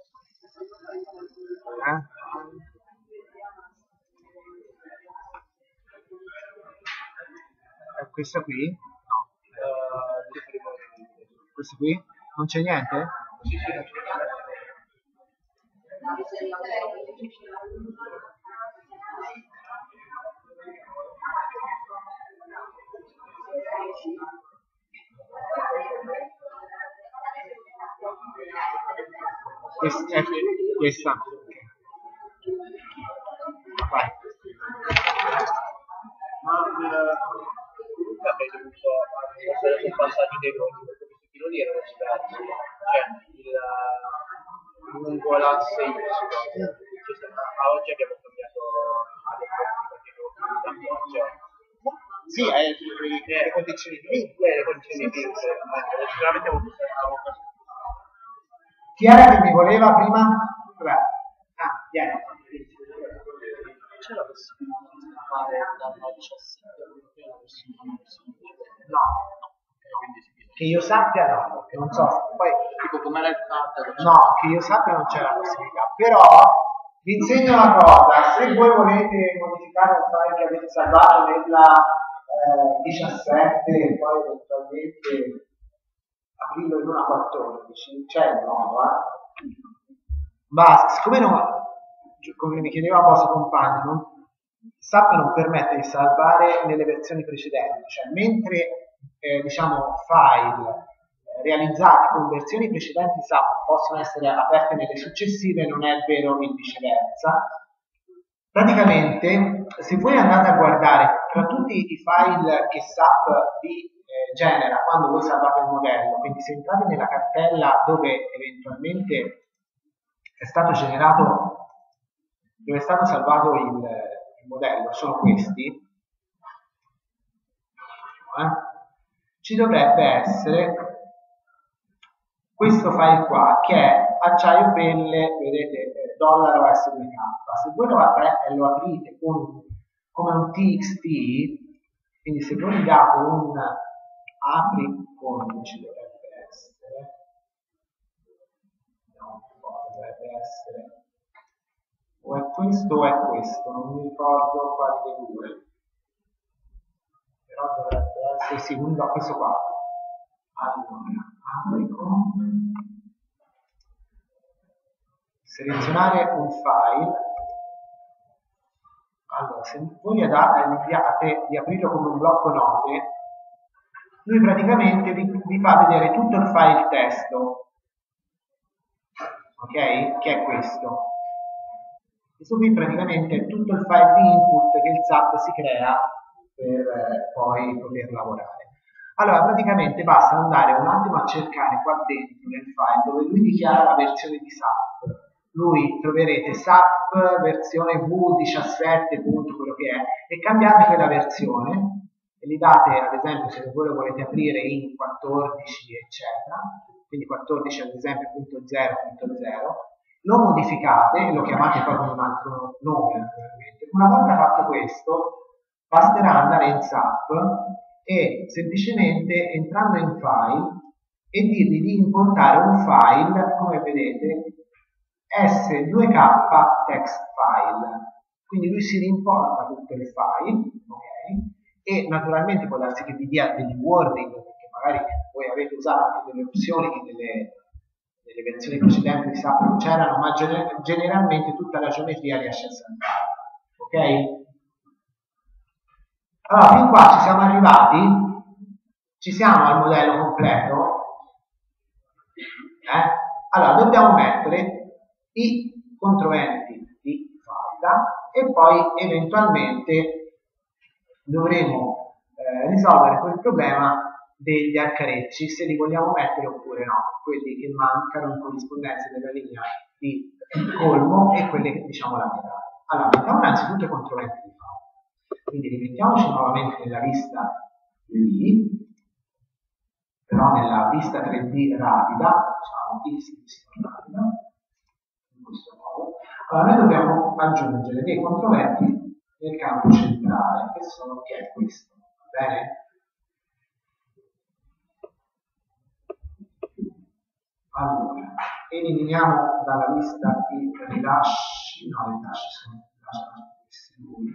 È questa qui? No. Questa qui? Non c'è niente? Sì, sì. questa. Vai. Ma comunque avrei dovuto sono passati dei voti perché questi piloni erano spersi, cioè lungo l'asse Y. Oggi abbiamo cambiato Sì, le condizioni di vita. le condizioni di vita. Sicuramente avevo questo. Chi era che mi voleva prima? Vabbè. Vieni. C'è la possibilità di fare dalla 17 alla No. Che io sappia no, che non so. Poi, tipo come era il fatto. no, che io sappia non c'è la possibilità. Però vi insegno una cosa, se voi volete modificare un file che avete salvato nella 17 e poi eventualmente aprirlo in una 14, c'è il modo, ma siccome come mi chiedeva il vostro compagno, SAP non permette di salvare nelle versioni precedenti, cioè mentre diciamo file realizzati con versioni precedenti SAP possono essere aperte nelle successive, non è vero il viceversa. Praticamente, se voi andate a guardare tra tutti i file che SAP vi genera quando voi salvate il modello, quindi se entrate nella cartella dove eventualmente è stato generato, dove è stato salvato il modello, sono questi, ci dovrebbe essere questo file qua che è acciaio pelle, vedete, $SWK. Se voi lo aprite come un txt, quindi se voi gli date un apri con, ci dovrebbe essere, dovrebbe essere o è questo o è questo, non mi ricordo quale dei due, però dovrebbe essere sì, questo qua. Allora, apri con selezionare un file. Allora, se voi gli date di aprirlo come un blocco note, lui praticamente vi fa vedere tutto il file testo, ok? Che è questo. Questo qui praticamente è tutto il file di input che il SAP si crea per poi poter lavorare. Allora, praticamente basta andare un attimo a cercare qua dentro nel file dove lui dichiara la versione di SAP. Lui troverete SAP versione V17, quello che è, e cambiate quella versione e li date, ad esempio, se voi lo volete aprire in 14, eccetera, quindi 14 ad esempio .0.0, lo modificate e lo chiamate poi con un altro nome, naturalmente. Una volta fatto questo, basterà andare in SAP e semplicemente entrando in file e dirgli di importare un file, come vedete, S2K text file. Quindi lui si rimporta tutto il file, ok? E naturalmente può darsi che vi dia degli warning, perché magari voi avete usato anche delle opzioni che nelle versioni precedenti di SAP non c'erano, ma generalmente tutta la geometria riesce a salvare, ok? Allora, fin qua ci siamo arrivati? Ci siamo al modello completo? Allora, dobbiamo mettere i controventi di falda e poi eventualmente dovremo risolvere quel problema degli arcarecci, se li vogliamo mettere oppure no, quelli che mancano in corrispondenza della linea di colmo e quelle che diciamo laterali. Allora, mettiamo innanzitutto i controventi di falda, quindi rimettiamoci nuovamente nella vista 3D, però nella vista 3D rapida, diciamo rapida, in questo modo. Allora noi dobbiamo aggiungere dei controventi nel campo centrale, che è questo, va bene? Allora, eliminiamo dalla lista i rilasci, no, i rilasci sono questi due.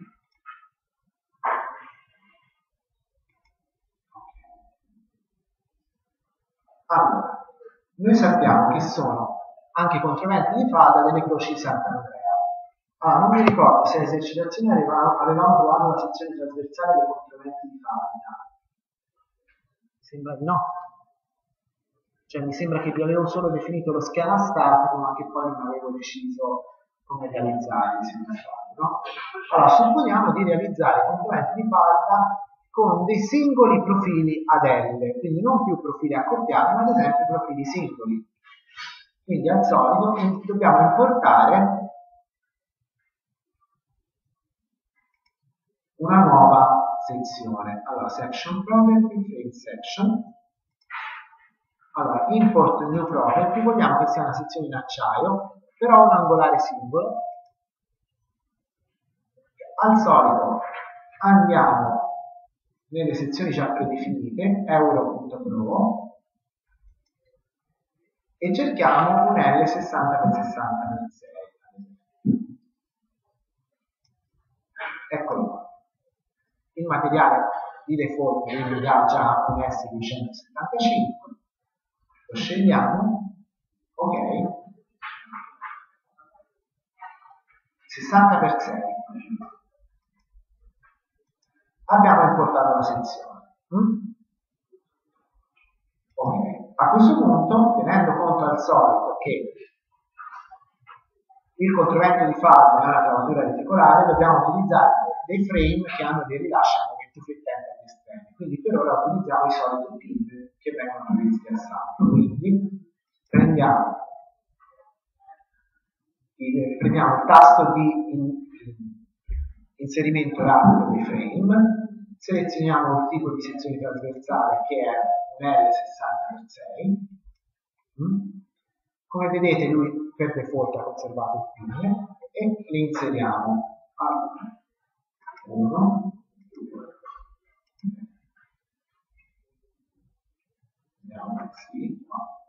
Allora, noi sappiamo che sono anche i controventi di falda delle croci di Sant'Andrea. Allora, non mi ricordo se all'esercitazione avevamo trovato la sezione trasversale dei controventi di falda. Sembra di no. cioè mi sembra che vi avevo solo definito lo schema statico, ma che poi non avevo deciso come realizzare i sinusoidi, no? Allora, supponiamo di realizzare complementi di falda con dei singoli profili ad L, quindi non più profili accoppiati, ma ad esempio profili singoli. Quindi al solito dobbiamo importare una nuova sezione. Allora, section property, frame section. Allora, import new property, vogliamo che sia una sezione in acciaio, però un angolare singolo. Al solito andiamo nelle sezioni già predefinite, euro.pro, e cerchiamo un L60x60x6. Eccolo qua. Il materiale di default quindi dà già un S275, lo scegliamo, ok, 60x6. Abbiamo importato la sezione. Ok, a questo punto, tenendo conto al solito che il controvento di falda è una travatura reticolare, dobbiamo utilizzare dei frame che hanno dei rilasci al momento flettente agli estremi. Quindi per ora utilizziamo i soliti pin che vengono previsti al salto. Quindi premiamo il tasto di inserimento rapido dei frame, selezioniamo il tipo di sezione trasversale che è un L60x6. Come vedete lui per default ha conservato il pin e le inseriamo a 1, 2, andiamo sì,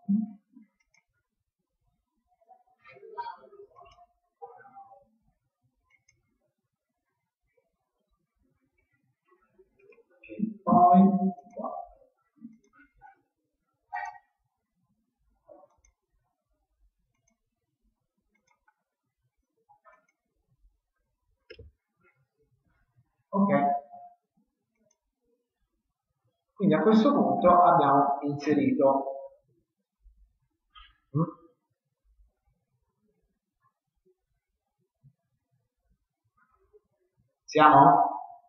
e poi 4. Ok, quindi a questo punto abbiamo inserito siamo?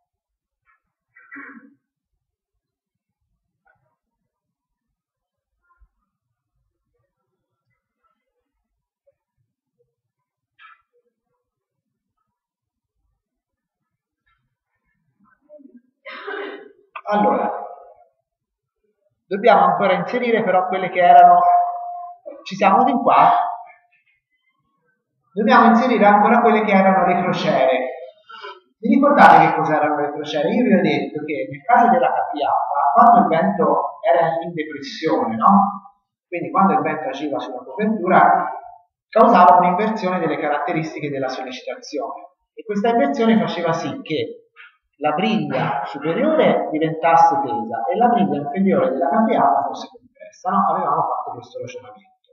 Allora, dobbiamo ancora inserire però quelle che erano, ci siamo fin qua? Dobbiamo inserire ancora quelle che erano le crociere. Vi ricordate che cos'erano le crociere? Io vi ho detto che nel caso della capiata, quando il vento era in depressione, no? Quindi quando il vento agiva sulla copertura, causava un'inversione delle caratteristiche della sollecitazione. E questa inversione faceva sì che la briglia superiore diventasse tesa e la briglia inferiore della capiata fosse compressa, no? Avevamo fatto questo ragionamento.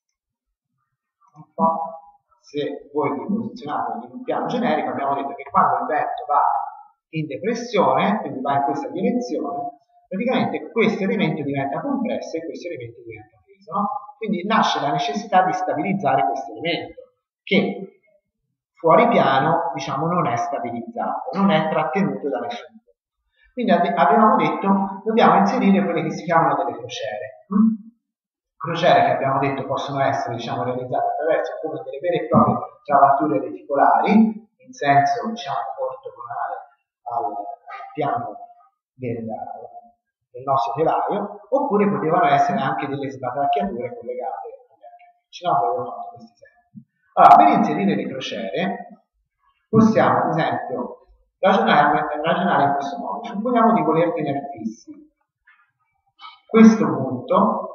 Un po'. Se voi vi posizionate in un piano generico, abbiamo detto che quando il vento va in depressione, quindi va in questa direzione, praticamente questo elemento diventa compresso e questo elemento diventa teso, no? Quindi nasce la necessità di stabilizzare questo elemento, che fuori piano, diciamo, non è stabilizzato, non è trattenuto da nessun punto. Quindi avevamo detto, dobbiamo inserire quelle che si chiamano delle crociere. Crociere che abbiamo detto possono essere, diciamo, realizzate attraverso come delle vere e proprie travature reticolari, in senso, diciamo, ortogonale al piano del nostro telaio, oppure potevano essere anche delle sbatacchiature collegate agli archi. No, avevo fatto questi esempi. Allora, per inserire le crociere possiamo, ad esempio, ragionare in questo modo. Supponiamo di voler tenere fissi questo punto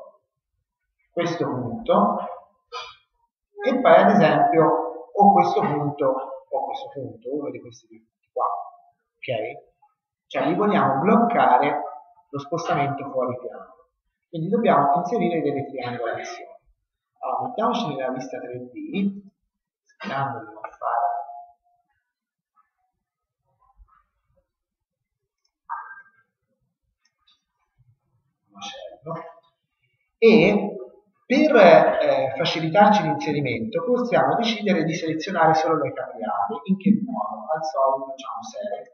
e poi ad esempio o questo punto, uno di questi due punti qua, ok? Cioè li vogliamo bloccare lo spostamento fuori piano, quindi dobbiamo inserire delle triangolazioni. Allora, mettiamoci nella vista 3D, sperando di non fare un macello, e Per facilitarci l'inserimento possiamo decidere di selezionare solo le capriate. In che modo? Al solito facciamo select,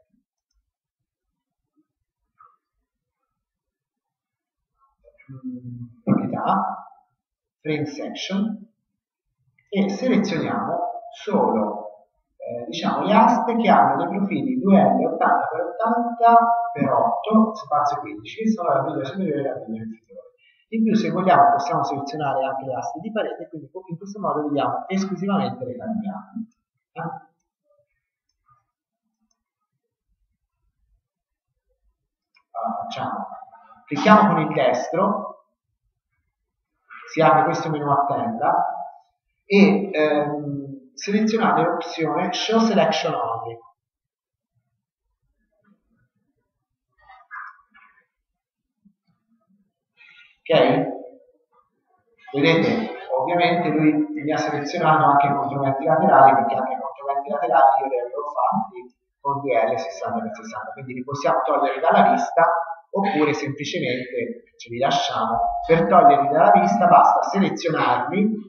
proprietà, frame section, e selezioniamo solo diciamo le aste che hanno dei profili 2L 80x80x8 spazio 15, che sono la briglia superiore e la briglia inferiore. In più, se vogliamo, possiamo selezionare anche le aste di parete, quindi in questo modo vediamo esclusivamente le capriate. Allora, facciamo, clicchiamo con il destro, si apre questo menu a tenda e selezionate l'opzione Show Selection Only. Ok? Vedete, ovviamente lui mi ha selezionato anche i contromenti laterali, perché anche i contromenti laterali io li avevo fatti con 2L 60x60, quindi li possiamo togliere dalla vista, oppure semplicemente ce li lasciamo. Per toglierli dalla vista basta selezionarli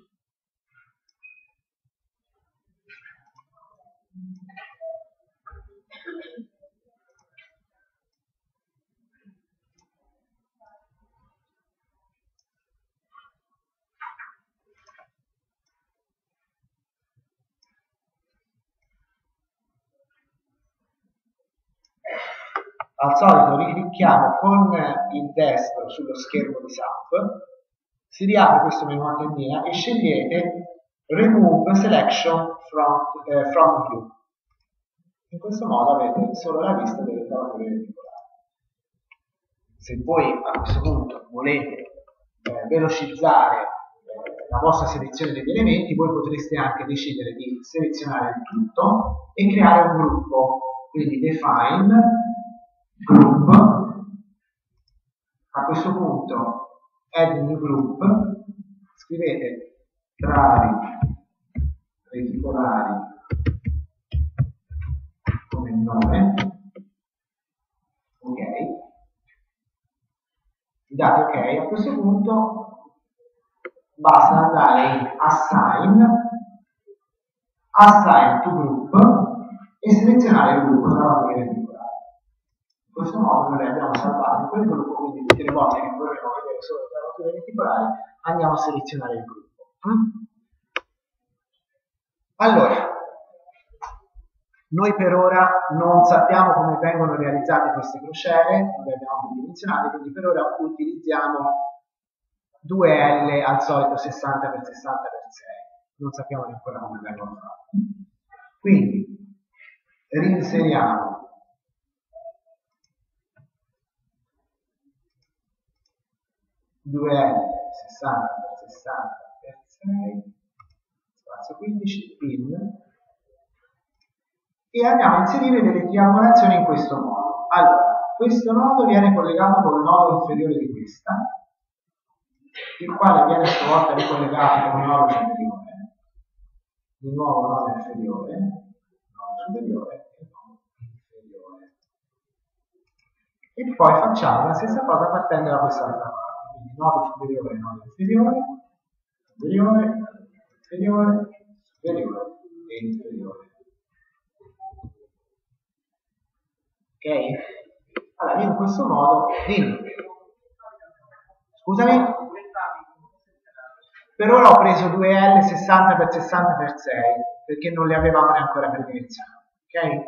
al solito riclicchiamo con il destro sullo schermo di SAP, si riapre questo menu a tendina e scegliete Remove Selection from View. In questo modo avete solo la vista delle tavole reticolari. Se voi a questo punto volete velocizzare la vostra selezione degli elementi, voi potreste anche decidere di selezionare il tutto e creare un gruppo. Quindi define group, a questo punto add new group, scrivete travi reticolari come nome, ok, date ok. A questo punto basta andare in assign to group e selezionare il gruppo travatori reticolari. In questo modo noi abbiamo salvato in quel gruppo, quindi tutte le volte che vorremmo vedere solo le travature reticolari andiamo a selezionare il gruppo. Allora, noi per ora non sappiamo come vengono realizzate queste crociere, non le abbiamo più dimensionate, quindi per ora utilizziamo 2L al solito 60x60x6, non sappiamo ancora come vengono fatte. Quindi reinseriamo due L 60x60x6 spazio 15 pin e andiamo a inserire delle triangolazioni in questo modo. Allora, questo nodo viene collegato col nodo inferiore di questa, il quale viene a sua volta ricollegato con il nodo superiore, di nuovo nodo inferiore, nodo superiore e nodo inferiore. E poi facciamo la stessa cosa partendo da quest'altra parte, quindi nodo superiore, nodo inferiore, superiore, inferiore, superiore e inferiore. Ok? Allora, io in questo modo, scusami, per ora ho preso 2L 60x60x6 perché non le avevamo neanche ancora predimensionate. Ok?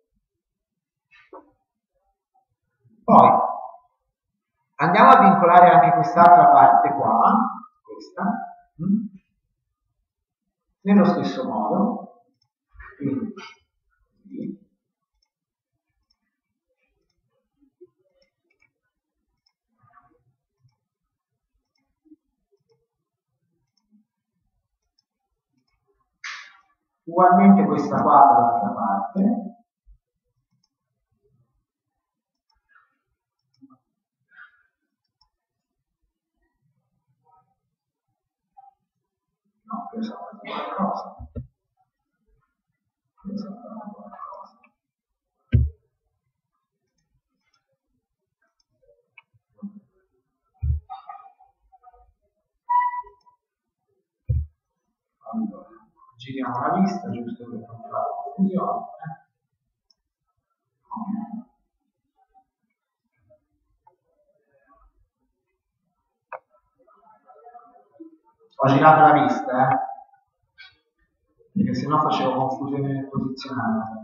Poi andiamo a vincolare anche quest'altra parte qua, questa, nello stesso modo. Quindi, così. Ugualmente questa qua dall'altra parte. No, qui ho saltato qualcosa. Allora, giriamo la vista giusto per non fare confusione. Ho girato la vista, perché sennò facevo confusione nel posizionamento.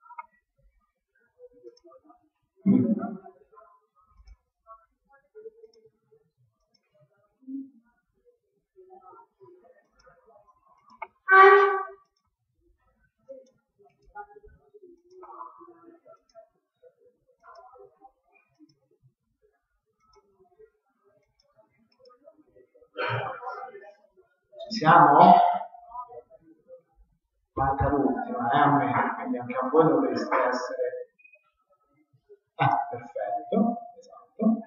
Ci siamo? Manca l'ultima, a me, quindi anche a voi dovreste essere... perfetto, esatto.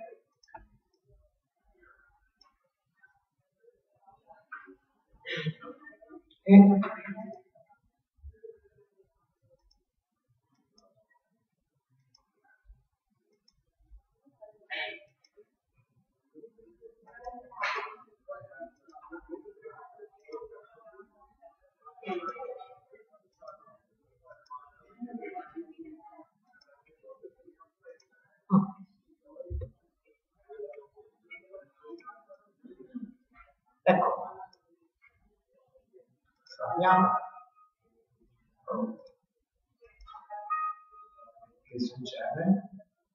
E... Ecco, sappiamo che succede.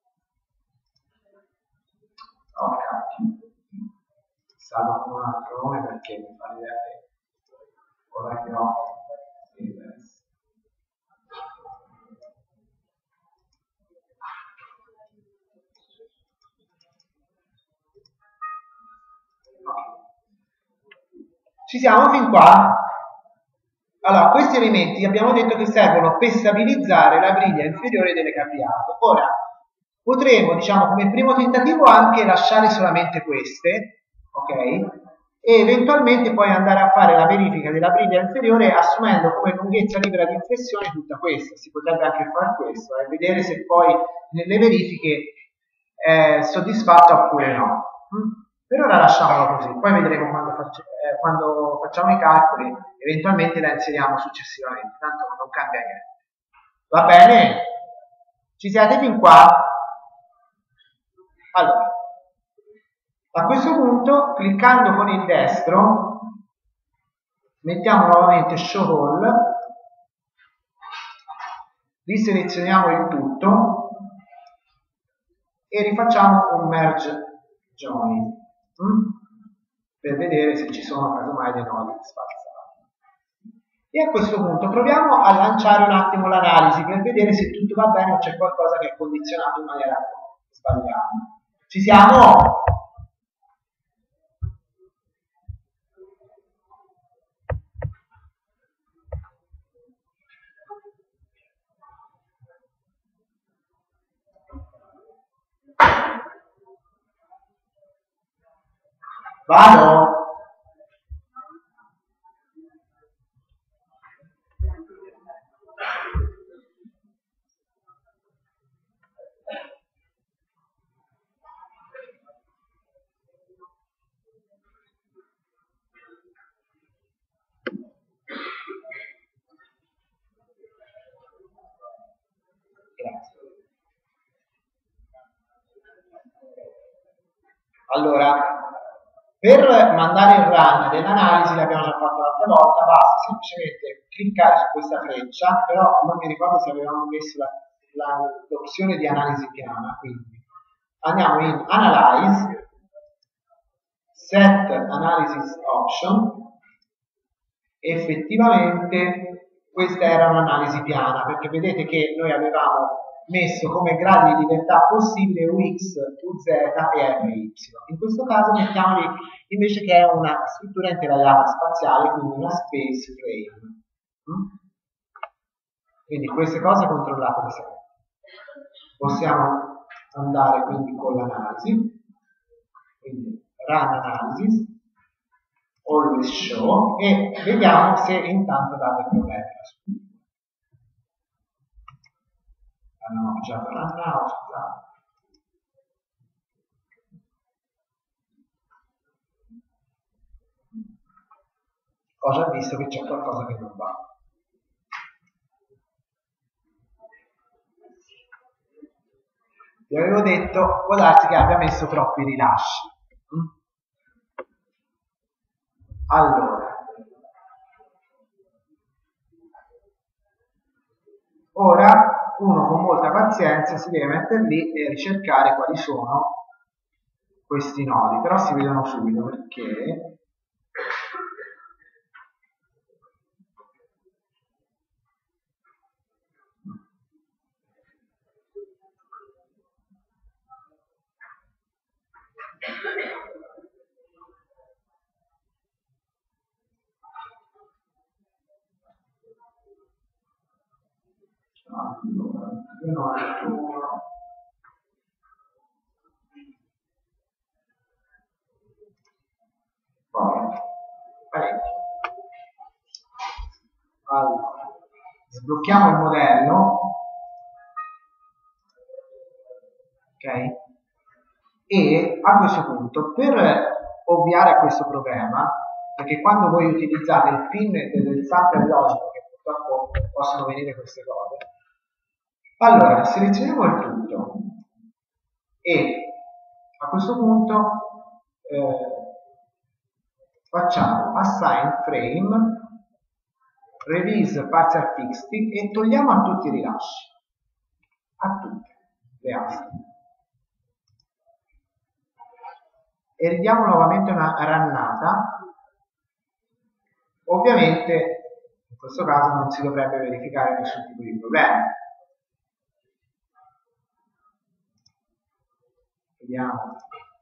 Oh cacchio, salvo con un altro nome perché mi fa l'idea che ora che ho Ci siamo fin qua? Allora, questi elementi abbiamo detto che servono per stabilizzare la briglia inferiore delle capriate. Ora, potremo, diciamo, come primo tentativo anche lasciare solamente queste, ok? E eventualmente poi andare a fare la verifica della briglia inferiore assumendo come lunghezza libera di inflessione tutta questa. Si potrebbe anche fare questo, e vedere se poi nelle verifiche è soddisfatta oppure no. Per ora lasciamolo così, poi vedremo quando facciamo i calcoli, eventualmente la inseriamo successivamente, tanto non cambia niente. Va bene? Ci siete fin qua? Allora, a questo punto, cliccando con il destro, mettiamo nuovamente Show All, riselezioniamo il tutto e rifacciamo un Merge Join per vedere se ci sono casomai dei nodi sfalsati. E a questo punto proviamo a lanciare un attimo l'analisi per vedere se tutto va bene o c'è qualcosa che è condizionato in maniera sbagliata. Ci siamo? Vado? Grazie. Allora, per mandare il run dell'analisi, l'abbiamo già fatto l'altra volta, basta semplicemente cliccare su questa freccia, però non mi ricordo se avevamo messo l'opzione di analisi piana, quindi andiamo in Analyze, Set Analysis Option, effettivamente questa era un'analisi piana, perché vedete che noi avevamo messo come gradi di libertà possibile UX, UZ e RY. In questo caso mettiamoli invece che è una struttura interrata spaziale, quindi una space frame. Quindi queste cose controllate da sempre. Possiamo andare quindi con l'analisi, quindi Run Analysis, Always Show, e vediamo se intanto dà dei problemi. Hanno cominciato Run Now, scusate. ho già visto che c'è qualcosa che non va. Vi avevo detto, può darsi che abbia messo troppi rilasci. Allora, ora uno con molta pazienza si deve mettere lì e ricercare quali sono questi nodi, però si vedono subito perché allora, sblocchiamo il modello, ok? E a questo punto, per ovviare a questo problema, perché quando voi utilizzate il pin del sample logico, che purtroppo possono venire queste cose, allora selezioniamo il tutto e a questo punto facciamo assign frame, release partial fixed e togliamo a tutti i rilasci, a tutte le aste. E ridiamo nuovamente una rannata. Ovviamente in questo caso non si dovrebbe verificare nessun tipo di problema. Vediamo.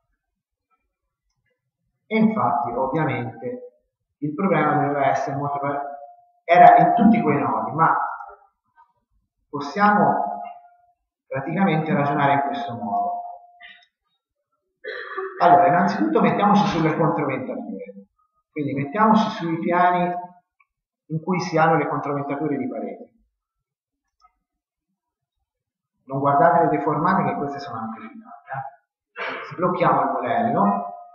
E infatti ovviamente il problema doveva essere era in tutti quei nodi, ma possiamo praticamente ragionare in questo modo. Allora, innanzitutto mettiamoci sulle controventature, quindi mettiamoci sui piani in cui si hanno le controventature di parete. Non guardate le deformate che queste sono amplificate. Sblocchiamo il modello,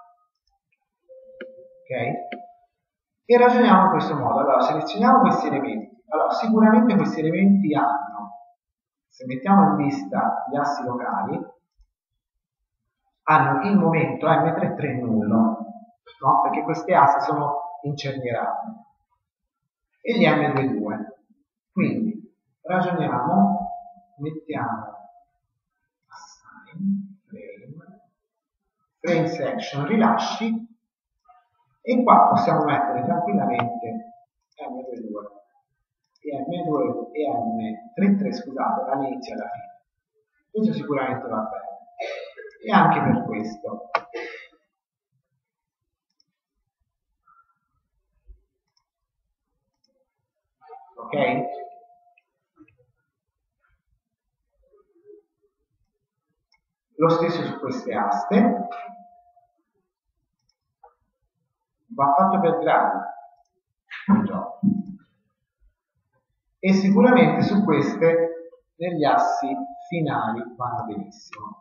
ok? E ragioniamo in questo modo. Allora, selezioniamo questi elementi. Allora, sicuramente questi elementi hanno, se mettiamo in vista gli assi locali, hanno il momento M33 nullo, no? Perché queste assi sono incernierate, e gli M22. Quindi ragioniamo, mettiamo assign frame section rilasci, e qua possiamo mettere tranquillamente M22 e M2 e M33, scusate, dall'inizio alla fine. Questo sicuramente va bene. E anche per questo. Ok? Lo stesso su queste aste. Va fatto per gradi. E sicuramente su queste negli assi finali vanno benissimo.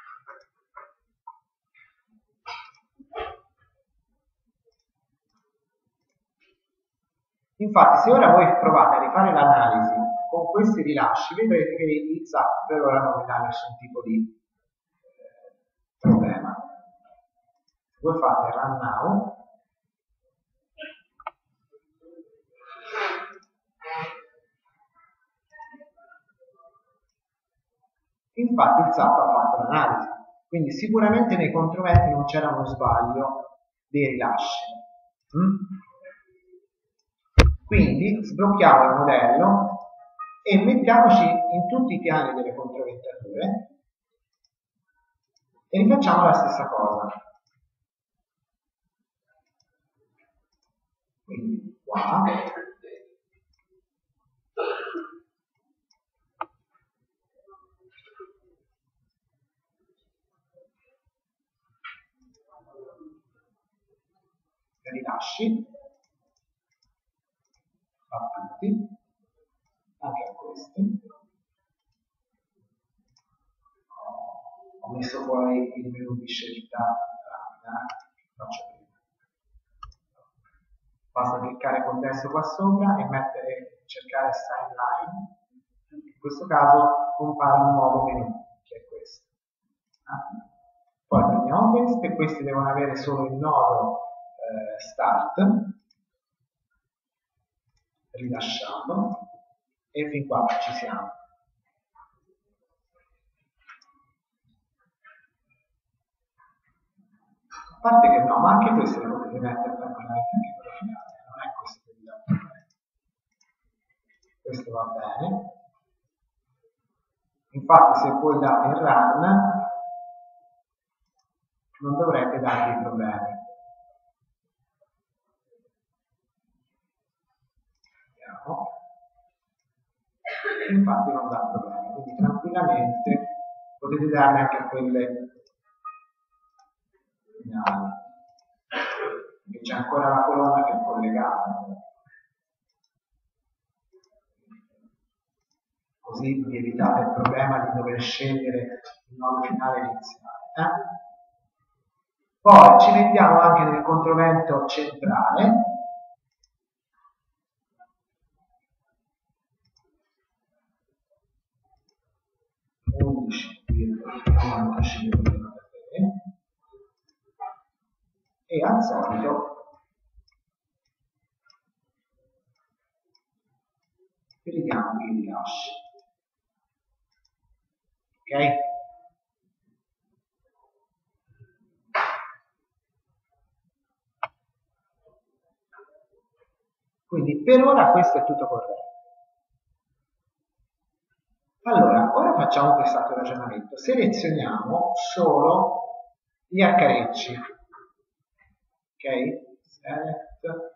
Infatti, se ora voi provate a rifare l'analisi con questi rilasci, vedrete che i zap per ora non vi dà nessun tipo di problema. Se voi fate run now, infatti il zap ha fatto l'analisi, quindi sicuramente nei contrometti non c'era uno sbaglio dei rilasci. Quindi sblocchiamo il modello e mettiamoci in tutti i piani delle controventature e rifacciamo la stessa cosa. Quindi qua rilasci a tutti, anche a questi. Ho messo fuori il menu di scelta rapida, faccio prima. basta cliccare col destro qua sopra e cercare assign line. In questo caso compare un nuovo menu, che è questo. Poi prendiamo questi e questi devono avere solo il nodo start, rilasciamo e fin qua ci siamo. A parte che no, ma anche queste le potete mettere tranquillamente anche quello finale, non è questo che vi dà un problema. Questo va bene. Infatti se poi date il run non dovrebbe darvi problemi. Vediamo. Infatti non dà problemi, quindi tranquillamente potete darne anche a quelle finali. Perché c'è ancora la colonna che è collegata. Così vi evitate il problema di dover scegliere il nodo finale iniziale. Poi ci mettiamo anche nel controvento centrale. E al solito vediamo i rilasci. Ok? Quindi per ora questo è tutto corretto. Allora, ora facciamo quest'altro ragionamento. Selezioniamo solo gli arcarecci. Ok? Select.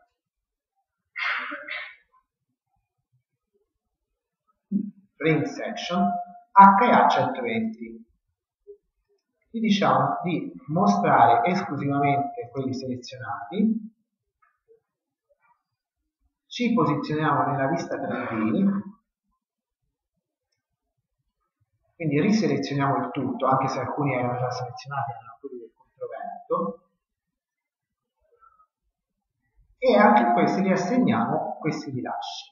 Print section HA120. Gli diciamo di mostrare esclusivamente quelli selezionati. Ci posizioniamo nella vista 3D. Quindi riselezioniamo il tutto, anche se alcuni erano già selezionati, erano quelli del controvento. E anche a questi li assegniamo questi rilasci.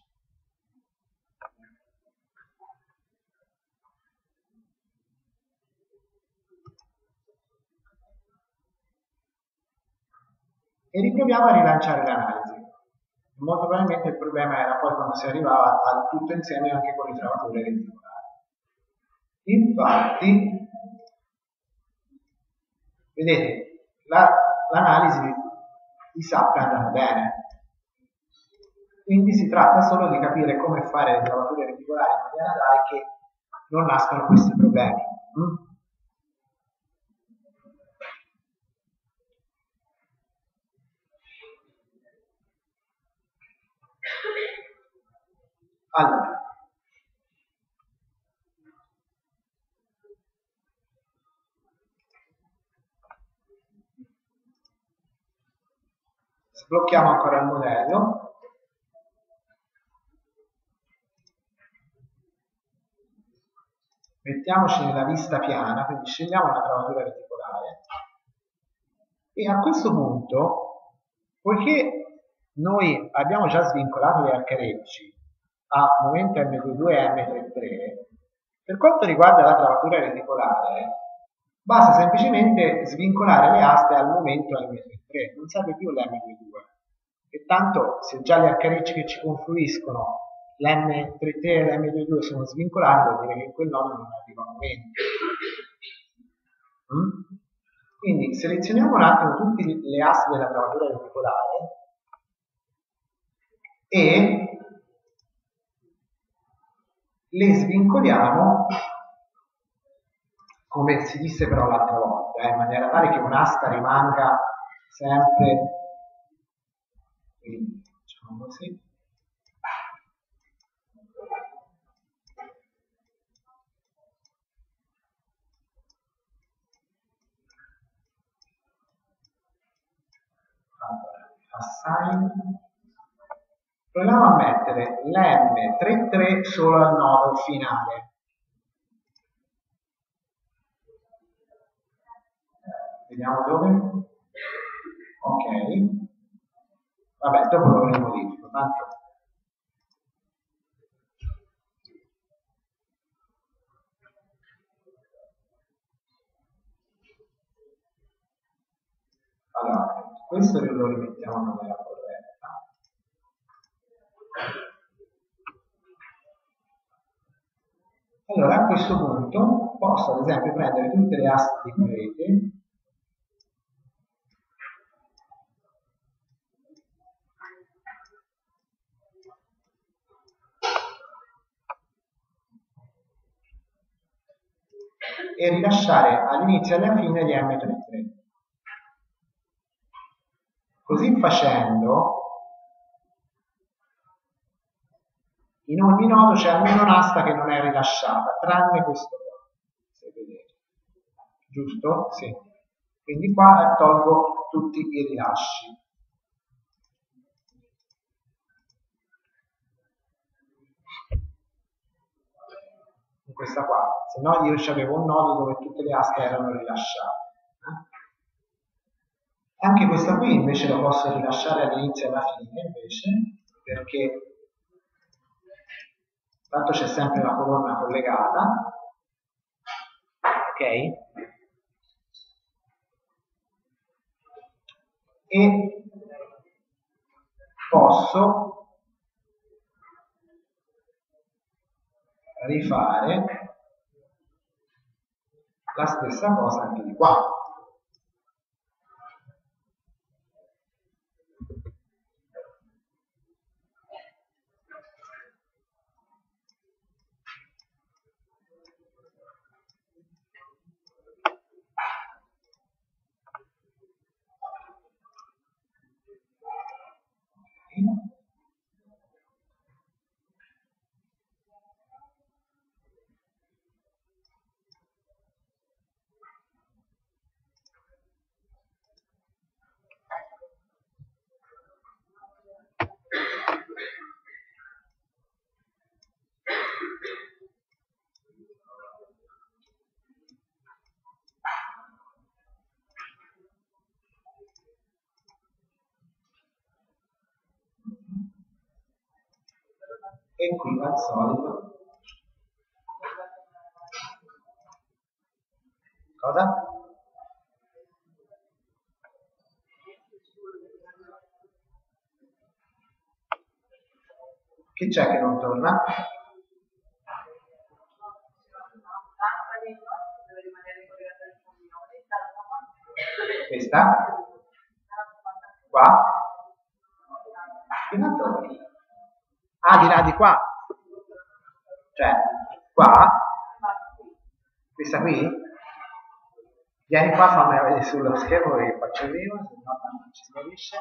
E riproviamo a rilanciare l'analisi. Molto probabilmente il problema era poi quando si arrivava al tutto insieme anche con le travature reticolari. Infatti, vedete, l'analisi di SAP è andata bene. Quindi si tratta solo di capire come fare le travature reticolari in maniera tale che non nascano questi problemi. Allora, sblocchiamo ancora il modello. Mettiamoci nella vista piana, quindi scegliamo una travatura reticolare. E a questo punto, poiché noi abbiamo già svincolato gli arcareggi a momento M22 e M33, per quanto riguarda la travatura reticolare, basta semplicemente svincolare le aste al momento M33, non serve più l'M22. E tanto se già gli arcareggi che ci confluiscono l'M33 e l'M22 sono svincolati, vuol dire che in quel nodo non arriva a momento. Quindi selezioniamo un attimo tutte le aste della travatura reticolare e le svincoliamo come si disse però l'altra volta, in maniera tale che un'asta rimanga sempre, quindi facciamo così. Allora, assign. Proviamo a mettere l'M33 solo al nodo finale. Vediamo dove. Ok. Vabbè, dopo lo rimodifico, tanto. Allora, questo lo rimettiamo in maniera corretta. Allora, a questo punto posso, ad esempio, prendere tutte le aste di parete e rilasciare all'inizio e alla fine gli M33. Così facendo, in ogni nodo c'è almeno un'asta che non è rilasciata, tranne questo qua, se vedete. Giusto? Sì. Quindi qua tolgo tutti i rilasci. In questa qua, se no io avevo un nodo dove tutte le aste erano rilasciate. Anche questa qui invece lo posso rilasciare all'inizio e alla fine, invece, perché tanto c'è sempre la colonna collegata, ok? E posso rifare la stessa cosa anche di qua. E qui al solito cosa? Che c'è che non torna? Questa? Qua? Ah, di là di qua? Cioè, qua? Questa qui? Vieni qua, fammi vedere sullo schermo che faccio prima, se no non ci si capisce.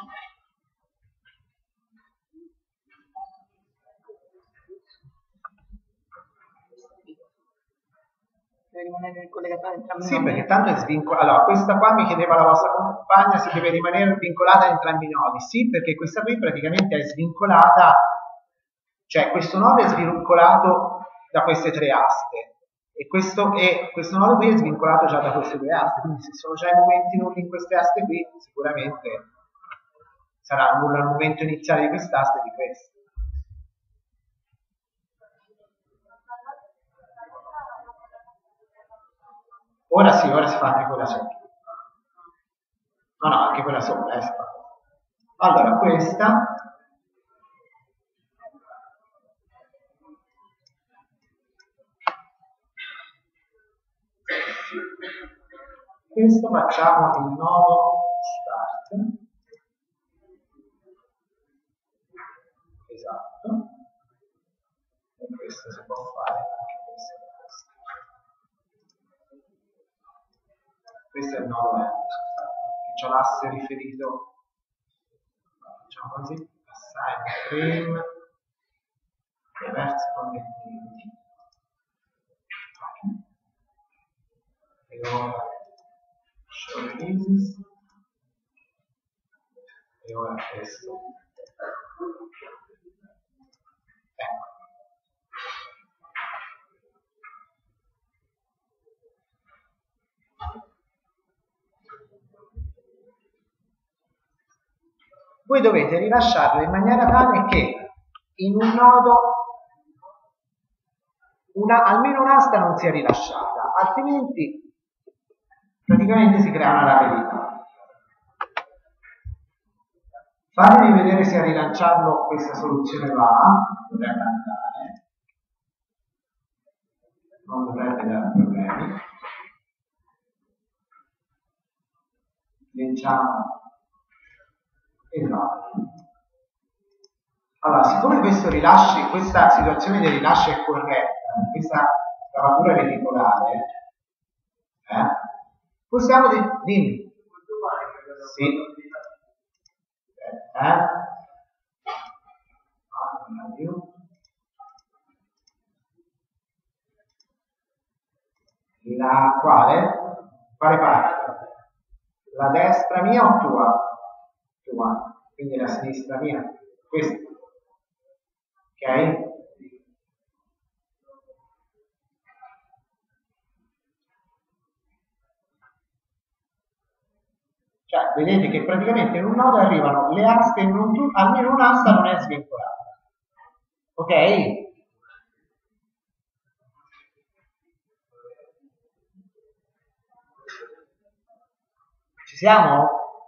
Deve rimanere collegata a entrambi i Sì, nodi. perché tanto è svincolata. Allora, questa qua mi chiedeva la vostra compagna se deve rimanere vincolata a entrambi i nodi. Sì, perché questa qui praticamente è svincolata, cioè questo nodo è svincolato da queste tre aste e questo nodo qui è svincolato già da queste due aste, quindi se sono già i momenti nulli in queste aste qui, sicuramente sarà nullo al momento iniziale di quest'asta e di questa. Ora sì, ora si fa anche quella sopra. No, no, anche quella sopra, si fa. Allora, questo facciamo il nodo start. Esatto. E questo si può fare anche questo. Questo è il nodo end, scusate, che c'ho l'asse riferito. Facciamo così, assign frame, reverse connectivity. E ora show releases. E ora questo. Ecco. voi dovete rilasciarlo in maniera tale che in un nodo almeno un'asta non sia rilasciata, altrimenti praticamente si crea una labilità. Fatemi vedere se a rilanciarlo questa soluzione va, dovrebbe andare, non dovrebbe dare problemi. Leggiamo. Esatto. Allora, siccome questa situazione di rilascio è corretta, questa travatura reticolare, possiamo dimmi. Sì. La quale? Quale parte? La destra mia o tua? Tua. Quindi la sinistra mia. Questa. Ok? Cioè, vedete che praticamente in un nodo arrivano le aste e almeno un'asta non è svincolata. Ok? Ci siamo?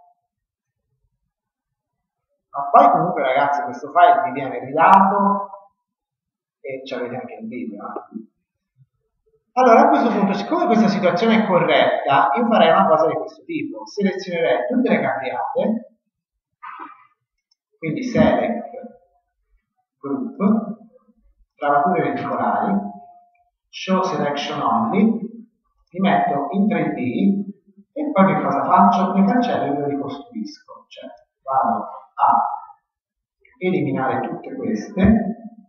Ma poi comunque ragazzi questo file vi viene ridato e ci avete anche il video. Allora a questo punto, siccome questa situazione è corretta, io farei una cosa di questo tipo. Selezionerei tutte le capriate, quindi select group, travature reticolari, show selection only, li metto in 3D e poi che cosa faccio? Le cancello e le ricostruisco, cioè vado a eliminare tutte queste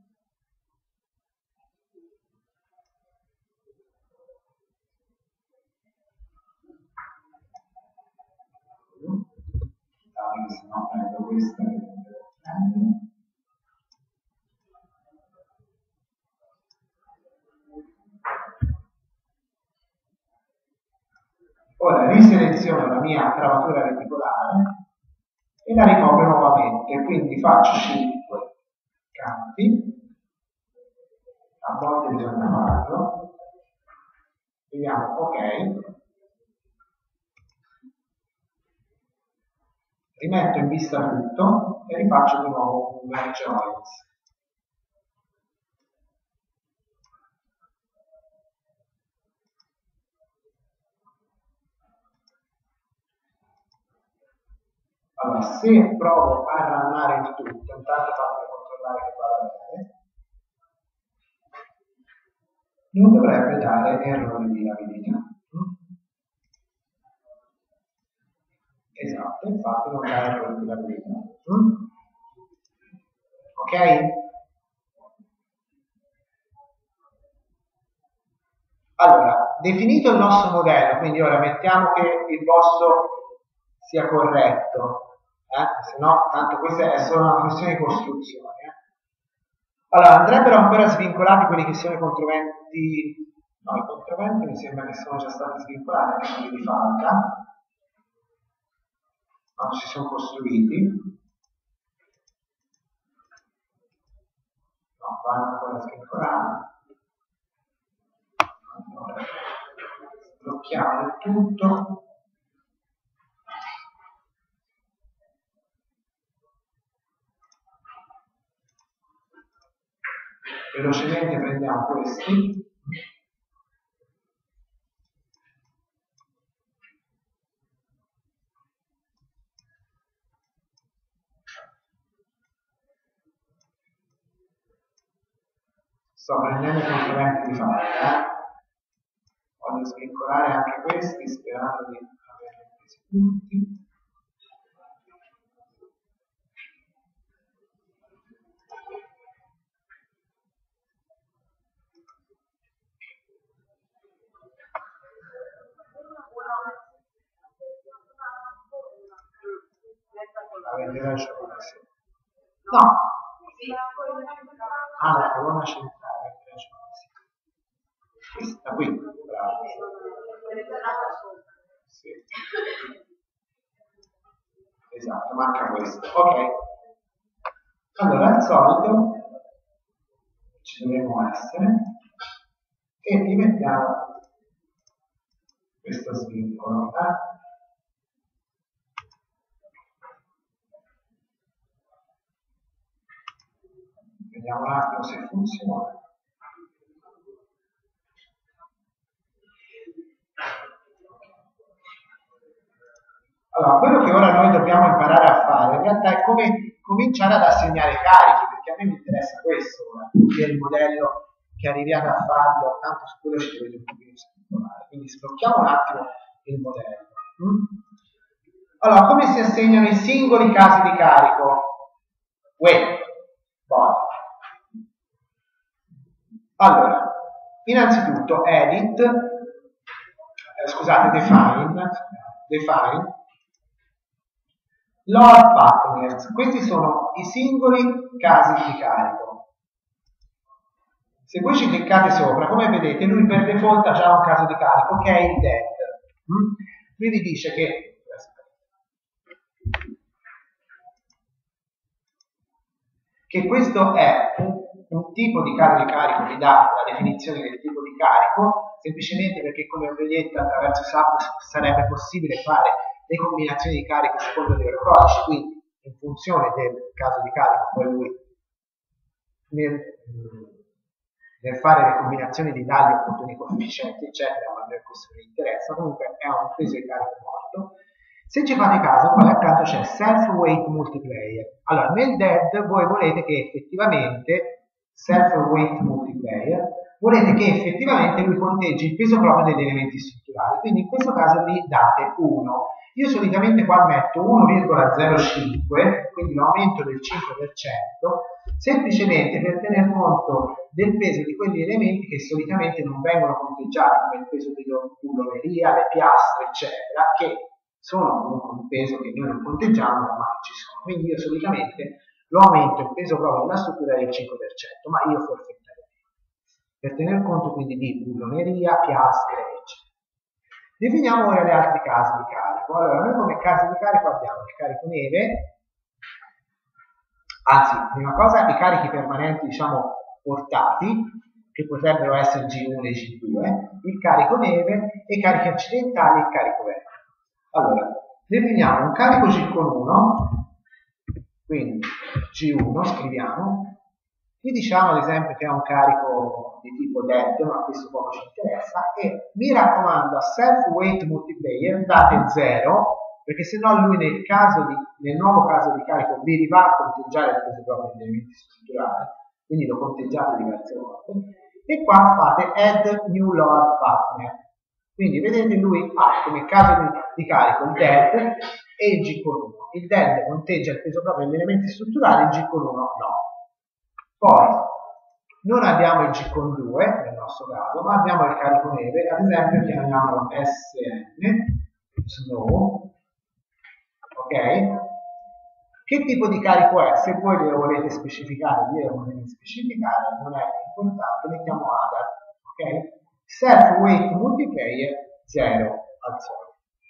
se no prendo questa e prendo. Ora riseleziono la mia travatura reticolare e la ricopro nuovamente, quindi faccio 5 campi, a volte bisogna farlo, vediamo, ok, rimetto in vista tutto e rifaccio di nuovo un merge joins. Allora, se provo a runnare il tutto, intanto fatemi controllare che vada bene, non dovrebbe dare errori di abilità. Esatto, infatti non dà errori di abilità. Ok? Allora, definito il nostro modello, quindi ora mettiamo che il vostro sia corretto, se no, tanto questa è solo una questione di costruzione. Allora, andrebbero ancora svincolati quelli che sono i controventi. No, i controventi mi sembra che sono già stati svincolati anche quelli di falda, quando si sono costruiti. No, vanno ancora svincolati. Allora, blocchiamo il tutto. Velocemente prendiamo questi. Sto prendendo i concorrenti di fare, voglio svincolare anche questi sperando di avere presi tutti. Avete ragione, sì. No. Ah, la colonna centrale, avete ragione, sì. Questa qui, bravo. Sì. esatto, manca questo. Ok. Allora, al solito ci dovremmo essere e gli mettiamo questo svincolo. Vediamo un attimo se funziona. Allora, quello che ora noi dobbiamo imparare a fare in realtà è come cominciare ad assegnare carichi, perché a me mi interessa questo, che è il modello che arriviate a farlo, tanto su quello ci dovete un pochino stipulare. Quindi sblocchiamo un attimo il modello. Allora, come si assegnano i singoli casi di carico? Wait, body. Allora, innanzitutto edit, scusate, define load partners. Questi sono i singoli casi di carico. Se voi ci cliccate sopra, come vedete, lui per default ha già un caso di carico che è il dead. Lui vi dice che questo è un tipo di caso di carico, vi dà la definizione del tipo di carico, semplicemente perché, come vi ho detto, attraverso SAP sarebbe possibile fare le combinazioni di carico secondo dei loro codici, quindi in funzione del caso di carico poi lui nel fare le combinazioni di dargli opportuni coefficienti eccetera, ma a me questo non interessa, comunque è un peso di carico morto. Se ci fate caso, poi accanto c'è self weight multiplier. Allora, nel dead voi volete che effettivamente self weight multiplier volete che effettivamente lui conteggi il peso proprio degli elementi strutturali, quindi in questo caso gli date 1. Io solitamente qua metto 1,05, quindi l'aumento del 5%, semplicemente per tener conto del peso di quegli elementi che solitamente non vengono conteggiati, come il peso della pulloneria, le piastre, eccetera, che sono comunque un peso che noi non conteggiamo, ma ci sono. Quindi io solitamente lo aumento il peso proprio della struttura del 5%, ma io forfettarei. Per tener conto quindi di pulloneria, piastre, eccetera. Definiamo ora gli altri casi di carico. Allora, noi come casi di carico abbiamo il carico neve, anzi, prima cosa, i carichi permanenti, diciamo, portati, che potrebbero essere G1 e G2, il carico neve, e i carichi accidentali e il carico verde. Allora, definiamo un carico G con 1, quindi G1, scriviamo, gli diciamo ad esempio che è un carico di tipo dead, ma questo poco ci interessa, e mi raccomando a self weight multiplier date 0, perché se no lui nel nuovo caso di carico vi va a conteggiare il peso proprio degli elementi strutturali, quindi lo conteggiate diverse volte, e qua fate add new load partner. Quindi vedete lui ha come caso di carico il dead e il G con 1. Il dead conteggia il peso proprio degli elementi strutturali, il G con 1 no. Poi non abbiamo il G con 2 nel nostro caso, ma abbiamo il carico neve, ad esempio chiamiamolo SN, snow, ok? Che tipo di carico è? Se voi lo volete specificare, io lo volete specificare, non è importante, mettiamo other, ok? Self weight multiplier 0 al solito.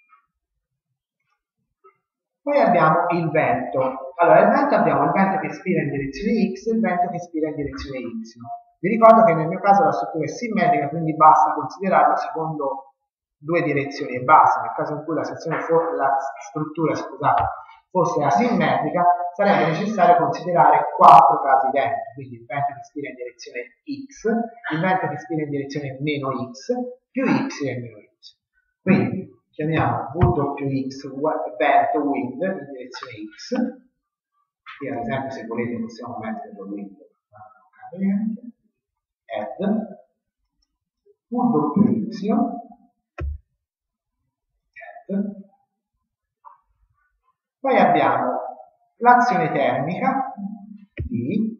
Poi abbiamo il vento. Allora, il vento abbiamo il vento che ispira in direzione X e il vento che ispira in direzione Y. Vi ricordo che nel mio caso la struttura è simmetrica, quindi basta considerarlo secondo due direzioni e basta. Nel caso in cui la struttura fosse asimmetrica, sarebbe necessario considerare 4 casi vento, quindi il vento che ispira in direzione X, il vento che ispira in direzione meno X, più Y e meno Y. Quindi chiamiamo VWX vento wind in direzione X, qui ad esempio se volete possiamo metterlo wind, ma non cambia niente, add VWY add. Poi abbiamo l'azione termica D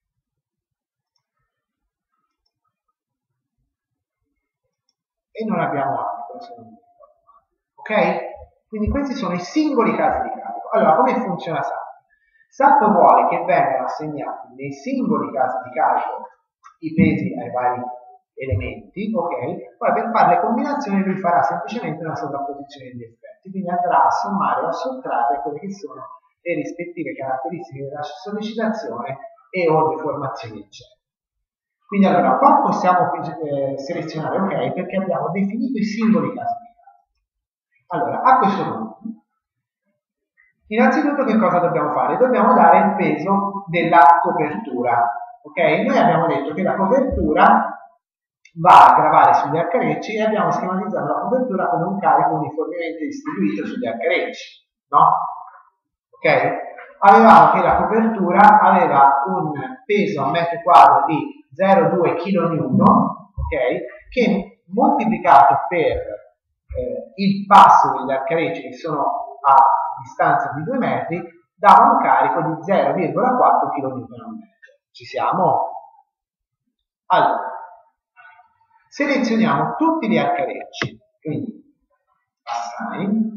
e non abbiamo altro, se non mi ricordo. Ok? Quindi questi sono i singoli casi di carico. Allora, come funziona SAP? SAP vuole che vengano assegnati nei singoli casi di carico i pesi ai vari elementi, ok? Poi per fare le combinazioni lui farà semplicemente una sovrapposizione di effetti. elementi, quindi andrà a sommare o a sottrarre quelle che sono le rispettive caratteristiche della sollecitazione e o deformazioni eccetera. Quindi allora qua possiamo selezionare ok perché abbiamo definito i singoli casi di caso. Allora, a questo punto, innanzitutto che cosa dobbiamo fare? Dobbiamo dare il peso della copertura. Ok? Noi abbiamo detto che la copertura va a gravare sugli arcarecci e abbiamo schematizzato la copertura come un carico uniformemente distribuito sugli arcarecci, no? Ok? Avevamo che la copertura aveva un peso a metro quadro di 0,2 kN, ok? Che moltiplicato per il passo degli arcarecci che sono a distanza di 2 metri dava un carico di 0,4 kN. Ci siamo? Allora, selezioniamo tutti gli arcarecci, quindi assign,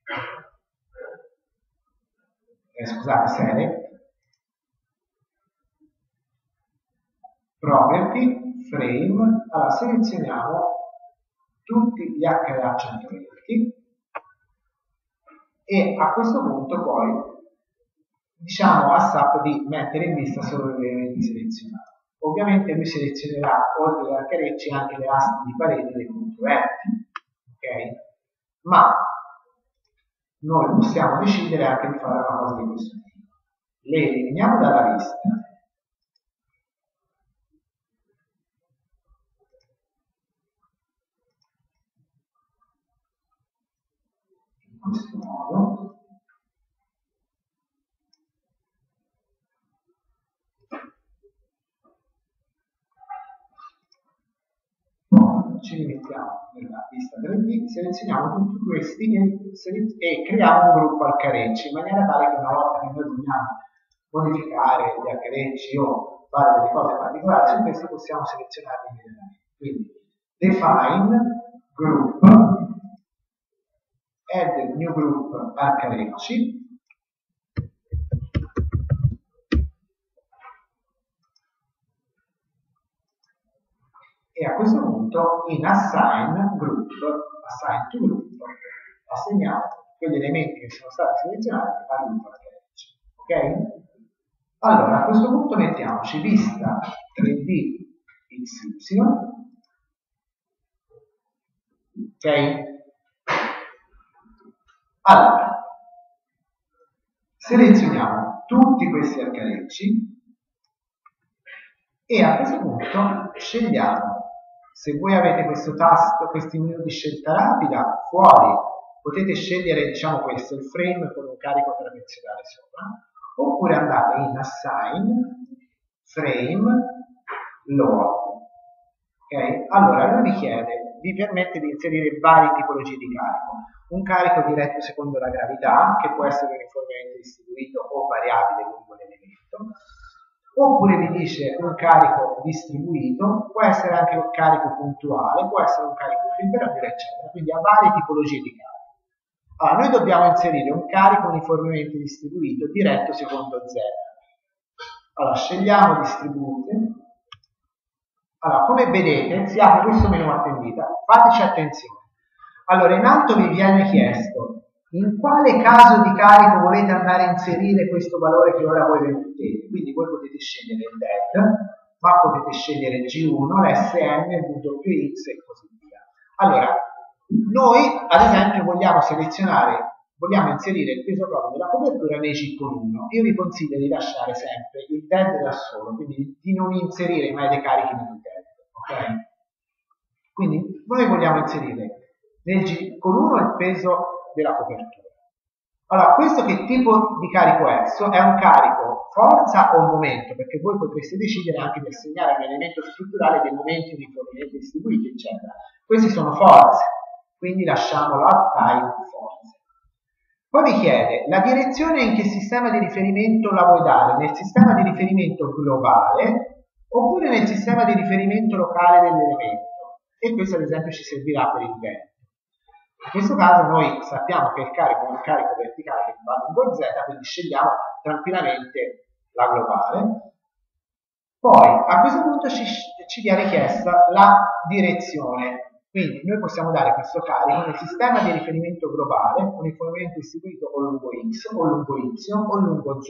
scusate, select, property, frame, allora selezioniamo tutti gli HH e a questo punto poi diciamo a SAP di mettere in vista solo gli elementi selezionati. Ovviamente lui selezionerà oltre agli arcarecci anche le aste di parete dei confluenti, ok? Ma noi possiamo decidere anche di fare una cosa di questo tipo. Le eliminiamo dalla lista in questo modo. Ci rimettiamo nella lista 3D, selezioniamo tutti questi e creiamo un gruppo arcarecci in maniera tale che una volta che noi vogliamo modificare gli arcarecci o fare delle cose particolari su questo possiamo selezionarli immediatamente. Quindi define group, add new group arcarecci, e a questo punto in assign group, assign to group, assegniamo quegli elementi che sono stati selezionati al gruppo arcarecci. Ok? Allora a questo punto mettiamoci vista 3D XY, ok? Allora selezioniamo tutti questi arcarecci e a questo punto scegliamo, se voi avete questo tasto, questi menu di scelta rapida, fuori potete scegliere, diciamo questo, il frame con un carico tradizionale sopra, oppure andate in assign, frame, load. Ok? Allora lui vi permette di inserire varie tipologie di carico. Un carico diretto secondo la gravità, che può essere uniformemente distribuito o variabile lungo l'elemento, oppure vi dice un carico distribuito, può essere anche un carico puntuale, può essere un carico temperatura, eccetera. Quindi ha varie tipologie di carico. Allora, noi dobbiamo inserire un carico uniformemente distribuito diretto secondo Z. Allora, scegliamo distribuite. Allora, come vedete, si apre questo menu a tendita. Fateci attenzione. Allora, in alto vi viene chiesto in quale caso di carico volete andare a inserire questo valore che ora voi mettete. Quindi voi potete scegliere il DED, ma potete scegliere il G1, l'SN, il WX e così via. Allora, noi ad esempio vogliamo inserire il peso proprio della copertura nei G con 1. Io vi consiglio di lasciare sempre il DED da solo, quindi di non inserire mai dei carichi nel DED. Ok? Quindi noi vogliamo inserire nel G con 1 il peso della copertura. Allora, questo che tipo di carico è? È un carico forza o momento, perché voi potreste decidere anche di assegnare un elemento strutturale dei momenti uniformemente distribuiti, eccetera. Questi sono forze, quindi lasciamolo a type forze. Poi vi chiede la direzione in che sistema di riferimento la vuoi dare, nel sistema di riferimento globale oppure nel sistema di riferimento locale dell'elemento, e questo ad esempio ci servirà per il vento. In questo caso noi sappiamo che il carico è un carico verticale che va lungo Z, quindi scegliamo tranquillamente la globale. Poi a questo punto ci viene richiesta la direzione. Quindi noi possiamo dare questo carico nel sistema di riferimento globale uniformemente distribuito o lungo x, o lungo y, o lungo z,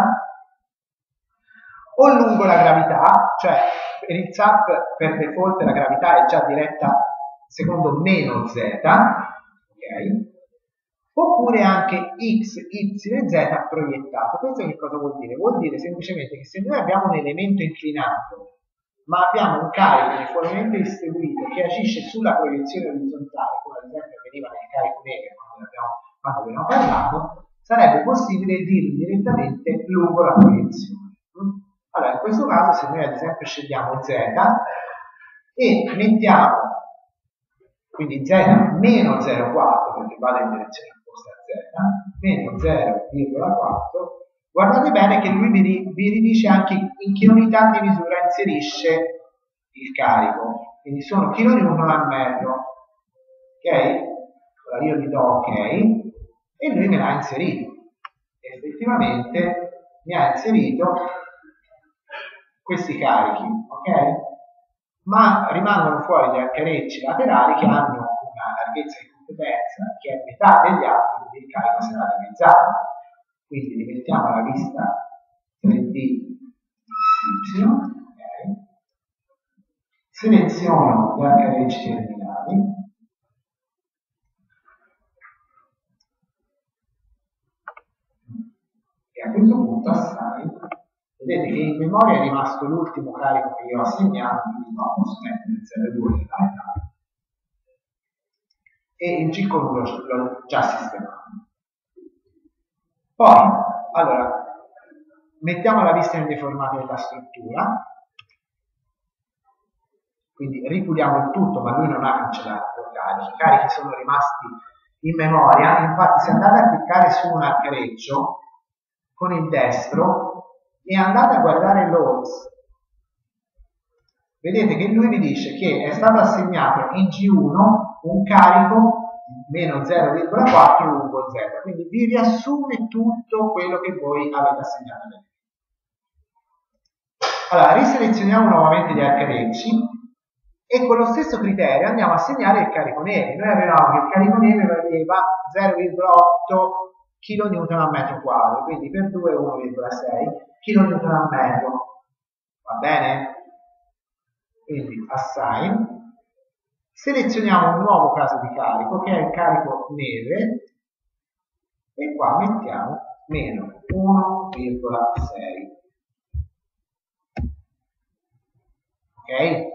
o lungo la gravità, cioè per il ZAP per default la gravità è già diretta secondo meno z, ok? Oppure anche x, y e z proiettato. Questo che cosa vuol dire? Vuol dire semplicemente che se noi abbiamo un elemento inclinato ma abbiamo un carico uniformemente distribuito che agisce sulla proiezione orizzontale, come ad esempio veniva nel carico neve quando abbiamo parlato, sarebbe possibile dirlo direttamente lungo la proiezione. Allora, in questo caso, se noi ad esempio scegliamo z e mettiamo quindi z meno 0,4 perché vada in direzione opposta a z, meno 0,4, guardate bene che lui vi ridice anche in che unità di misura inserisce il carico. Quindi sono kN al metro. Ok? Allora io gli do ok e lui me l'ha inserito. Effettivamente mi ha inserito questi carichi, ok? Ma rimangono fuori gli arcarecci laterali che hanno una larghezza di competenza che è metà degli altri, quindi il carico sarà dimezzato. Quindi rimettiamo la vista 3D Y, okay. Seleziono gli arcarecci terminali e a questo punto assign. Vedete che in memoria è rimasto l'ultimo carico che io ho assegnato, quindi no, posso mettere il 0,2 nella metà e il G con l'ho già sistemato. Poi, allora, mettiamo la vista indeformata della struttura, quindi ripuliamo il tutto, ma lui non ha cancellato i carichi. I carichi sono rimasti in memoria, infatti se andate a cliccare su un arcareccio con il destro e andate a guardare loads, vedete che lui vi dice che è stato assegnato in G1 un carico meno 0,4 lungo z, quindi vi riassume tutto quello che voi avete assegnato. Allora, riselezioniamo nuovamente gli arcarecci e con lo stesso criterio andiamo a segnare il carico neve. Noi avevamo che il carico neve valeva 0,8 kN al metro quadro, quindi per 2 1,6 kN al metro. Va bene? Quindi assign. Selezioniamo un nuovo caso di carico che è il carico neve e qua mettiamo meno 1,6. Ok?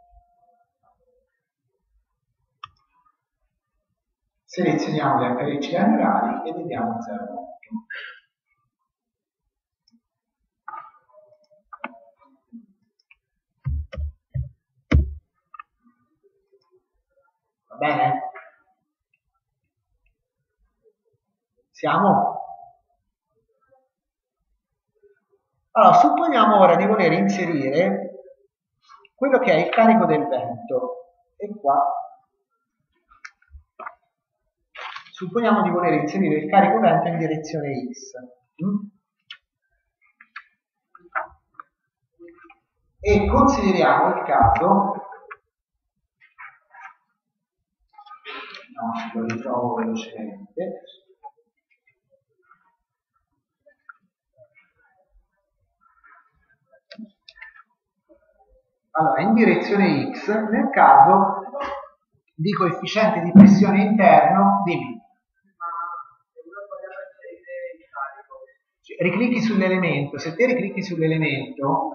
Selezioniamo gli arcarecci laterali e vediamo 0,8. Va bene? Siamo? Allora, supponiamo ora di voler inserire quello che è il carico del vento. E qua supponiamo di voler inserire il carico vento in direzione X. E consideriamo il caso, lo ritrovo velocemente, allora in direzione X nel caso di coefficiente di pressione interno, dimmi. Riclicchi sull'elemento, se te riclicchi sull'elemento,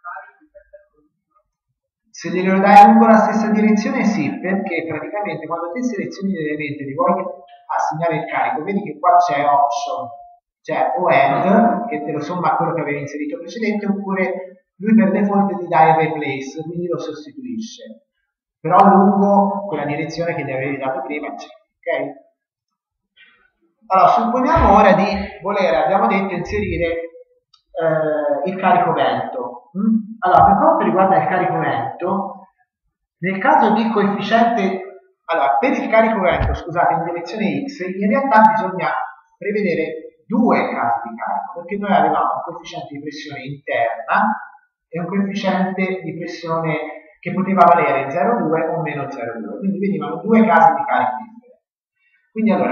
se glielo dai lungo la stessa direzione sì, perché praticamente quando te selezioni l'elemento e ti vuoi assegnare il carico, vedi che qua c'è option, cioè o add, che te lo somma a quello che avevi inserito precedente, oppure lui per default ti dà il replace, quindi lo sostituisce, però lungo quella direzione che gli avevi dato prima, ok? Allora, supponiamo ora di voler, abbiamo detto, inserire il carico vento. Allora, per quanto riguarda il carico vento, nel caso di coefficiente, allora, per il carico vento, scusate, in direzione X, in realtà bisogna prevedere due casi di carico, perché noi avevamo un coefficiente di pressione interna e un coefficiente di pressione che poteva valere 0,2 o meno 0,2, quindi venivano due casi di carico differenti. Quindi allora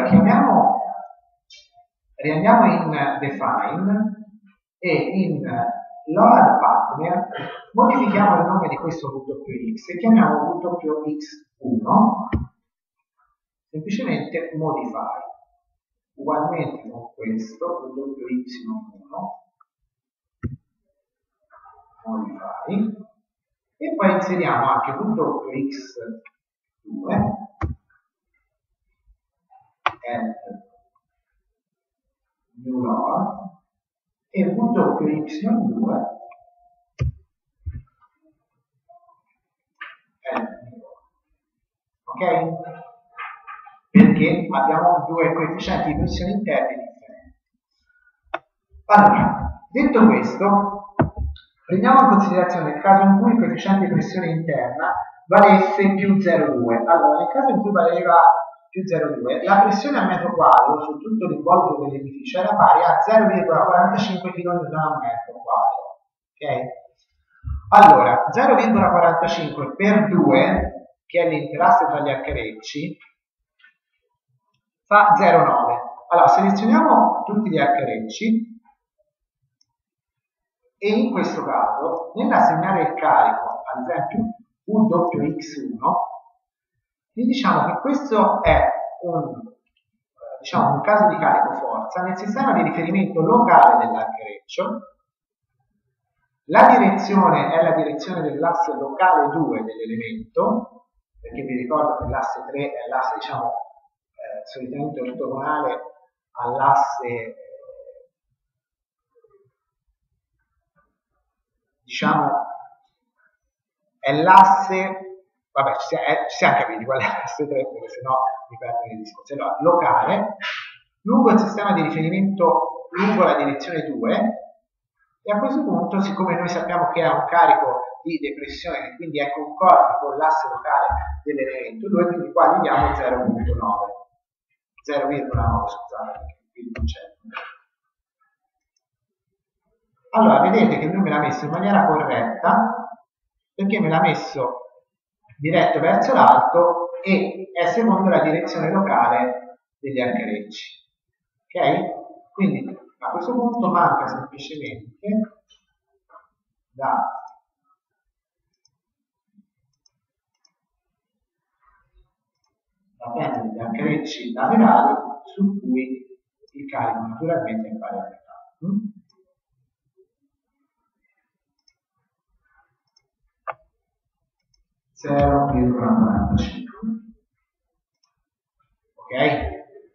riandiamo in define e in load partner modifichiamo il nome di questo WX e chiamiamo WX1 semplicemente modify, ugualmente con questo WY1 modify, e poi inseriamo anche WX2 add new load e WY2 add new load. Ok? Perché abbiamo due coefficienti di pressione interni differenti. Allora, detto questo, prendiamo in considerazione il caso in cui il coefficiente di pressione interna valesse più 0,2. Allora, nel caso in cui valeva più 0,2, la pressione a metro quadro su tutto l'involucro dell'edificio era pari a 0,45 kN a metro quadro. Ok? Allora, 0,45 per 2, che è l'interasse tra gli archerecci, fa 0,9. Allora, selezioniamo tutti gli archerecci e in questo caso, nell'assegnare il carico, ad esempio WX1, gli diciamo che questo è un caso di carico forza nel sistema di riferimento locale dell'archereccio. La direzione è la direzione dell'asse locale 2 dell'elemento, perché vi ricordo che l'asse 3 è l'asse, solitamente ortogonale all'asse, è l'asse, vabbè, ci siamo capiti qual è l'asse 3, perché sennò mi perdo nei discorsi. Allora, locale, lungo il sistema di riferimento, lungo la direzione 2, e a questo punto, siccome noi sappiamo che ha un carico di depressione e quindi è concorde con l'asse locale dell'elemento 2, quindi qua gli diamo 0,9, scusate, perché qui non c'è. Allora, vedete che lui me l'ha messo in maniera corretta, perché me l'ha messo diretto verso l'alto e è secondo la direzione locale degli archerecci. Ok? Quindi a questo punto manca semplicemente da prendere gli archerecci laterali su cui il carico naturalmente è pari a metà. 0,45. Ok?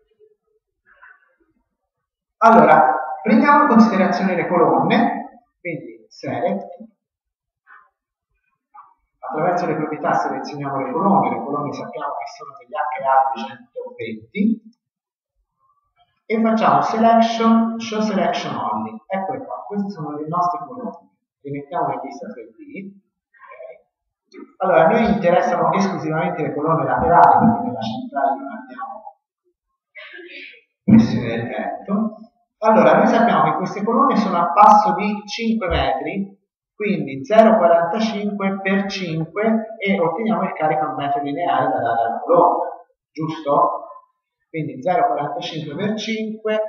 Allora, prendiamo in considerazione le colonne, quindi select, attraverso le proprietà selezioniamo le colonne sappiamo che sono degli HA220 e facciamo selection, show selection only. Eccole qua, queste sono le nostre colonne. Le mettiamo in vista 3D. Allora, a noi interessano esclusivamente le colonne laterali perché nella centrale non abbiamo pressione del vento. Allora, noi sappiamo che queste colonne sono a passo di 5 metri, quindi 0,45 per 5 e otteniamo il carico a metro lineare da dare alla colonna, giusto? Quindi 0,45 per 5,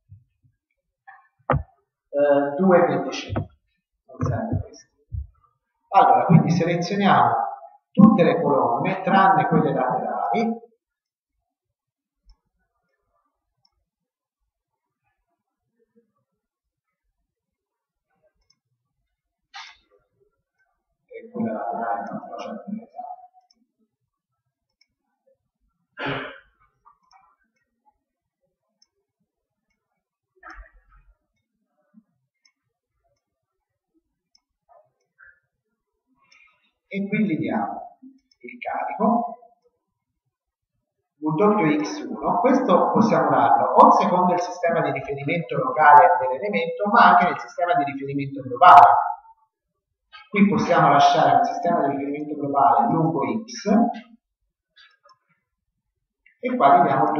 2,25. Non serve questo. Allora, quindi selezioniamo tutte le colonne, tranne quelle laterali, e quella laterale non faccio più esatto. E qui gli diamo il carico WX1. Questo possiamo darlo o secondo il sistema di riferimento locale dell'elemento, ma anche nel sistema di riferimento globale. Qui possiamo lasciare un sistema di riferimento globale lungo x e qua gli diamo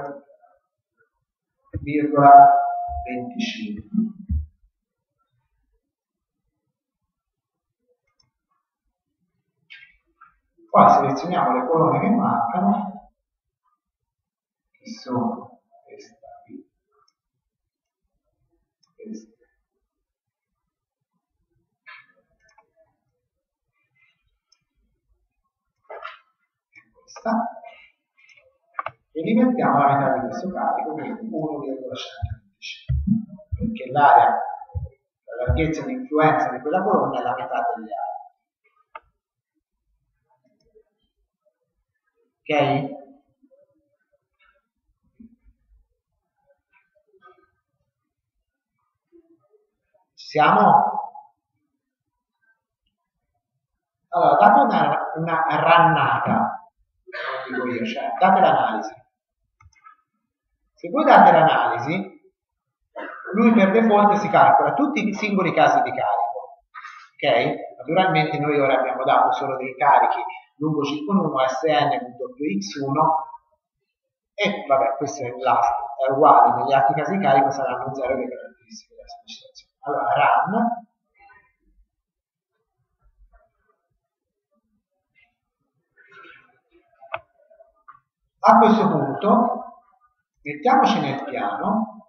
2,25. Poi selezioniamo le colonne che mancano, che sono questa qui, questa. E li mettiamo alla metà di questo carico, quindi 1,115, perché l'area, la larghezza di influenza di quella colonna è la metà delle aree. Ok? Ci siamo? Allora, date una rannata, dico io, cioè date l'analisi. Se voi date l'analisi, lui per default si calcola tutti i singoli casi di carico. Ok? Naturalmente noi ora abbiamo dato solo dei carichi lungo circo1, Sn.x1 e vabbè, questo è uguale, negli altri casi di carico saranno 0 le caratteristiche della sollecitazione. Allora, run. A questo punto mettiamoci nel piano,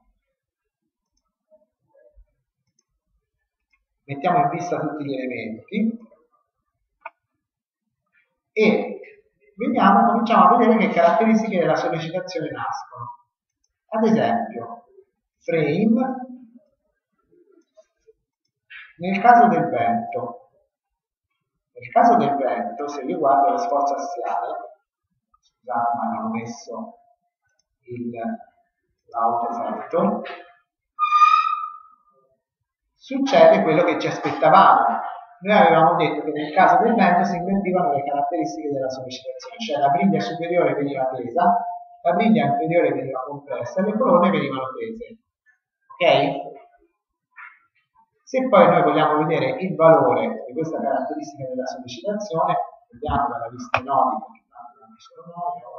mettiamo in vista tutti gli elementi e cominciamo a vedere che caratteristiche della sollecitazione nascono. Ad esempio, frame, nel caso del vento, se io guardo la sforzo assiale, scusate ma non ho messo l'auto-factor, succede quello che ci aspettavamo. Noi avevamo detto che nel caso del vento si invertivano le caratteristiche della sollecitazione, cioè la briglia superiore veniva tesa, la briglia inferiore veniva compressa e le colonne venivano tese. Ok? Se poi noi vogliamo vedere il valore di questa caratteristica della sollecitazione, vediamo dalla lista nodi, perché tanto non ci sono nodi ora.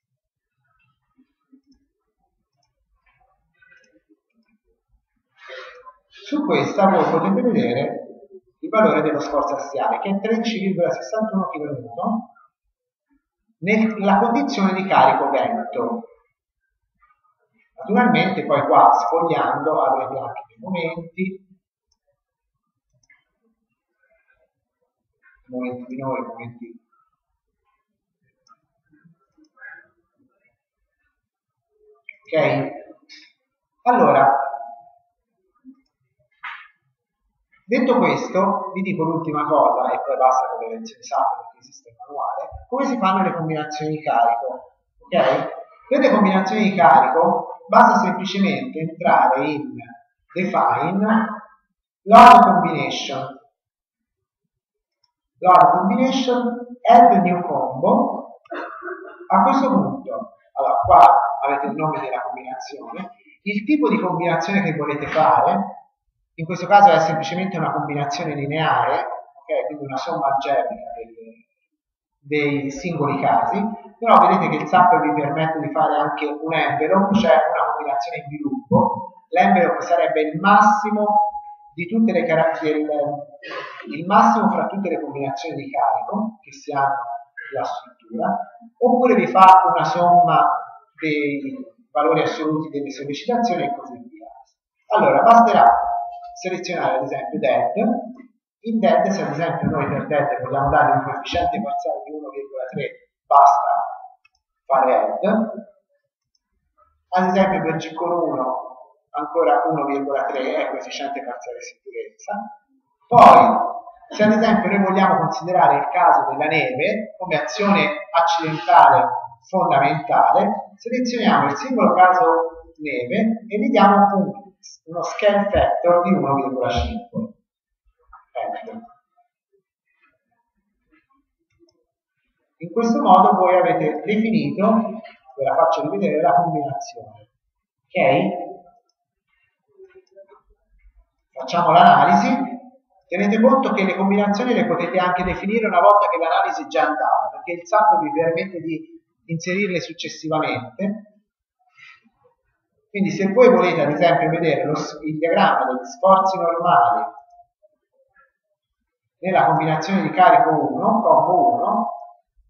Su questa voi potete vedere il valore dello sforzo assiale, che è 13,61 kN nella condizione di carico vento. Naturalmente poi qua sfogliando avrete anche dei momenti minori, momenti ok? Allora, detto questo, vi dico l'ultima cosa e poi basta con le lezioni SAP perché esiste il manuale. Come si fanno le combinazioni di carico? Ok? Per le combinazioni di carico basta semplicemente entrare in define load combination add new combo. A questo punto, allora qua avete il nome della combinazione, il tipo di combinazione che volete fare. In questo caso è semplicemente una combinazione lineare, okay? Quindi una somma algebrica dei singoli casi, però vedete che il SAP vi permette di fare anche un envelope, cioè una combinazione in sviluppo. L'envelope sarebbe il massimo di tutte le il massimo fra tutte le combinazioni di carico che si hanno nella struttura, oppure vi fa una somma dei valori assoluti delle sollecitazioni e così via. Allora, basterà selezionare ad esempio dead. In dead, se ad esempio noi per dead vogliamo dare un coefficiente parziale di 1,3, basta fare add. Ad esempio per G con 1 ancora 1,3 è coefficiente parziale di sicurezza. Poi, se ad esempio noi vogliamo considerare il caso della neve come azione accidentale fondamentale, selezioniamo il singolo caso neve e gli diamo uno scale factor di 1,5. In questo modo voi avete definito, ve la faccio rivedere, la combinazione. Ok? Facciamo l'analisi. Tenete conto che le combinazioni le potete anche definire una volta che l'analisi è già andata, perché il SAP vi permette di inserirle successivamente. Quindi se voi volete ad esempio vedere il diagramma degli sforzi normali nella combinazione di carico 1, combo 1,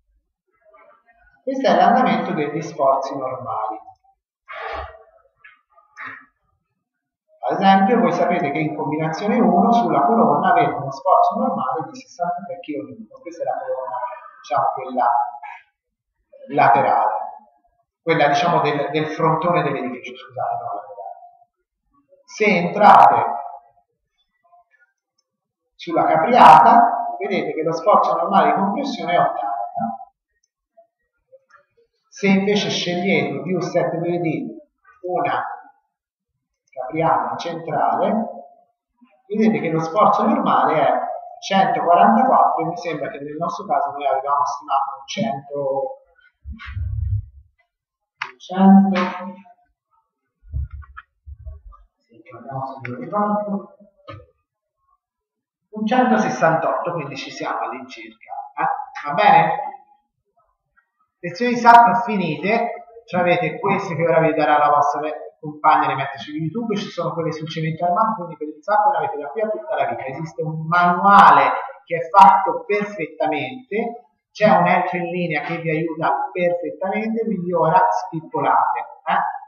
Questo è l'andamento degli sforzi normali. Ad esempio, voi sapete che in combinazione 1 sulla colonna avete uno sforzo normale di 63 kN. Questa è la colonna, diciamo, quella laterale, quella, diciamo, del frontone dell'edificio, scusate, non laterale. Se entrate sulla capriata, vedete che lo sforzo normale di compressione è 80. Se invece scegliete più 7,2D una capriata centrale, vedete che lo sforzo normale è 144 e mi sembra che nel nostro caso noi avevamo stimato un 168, quindi ci siamo all'incirca. Va bene? Lezioni SAP finite, cioè avete queste che ora vi darà la vostra compagna, le mette su YouTube, ci sono quelle sul cemento armato, quindi per il SAP ne avete da qui a tutta la vita. Esiste un manuale che è fatto perfettamente, c'è un help in linea che vi aiuta perfettamente, quindi ora scrippolate.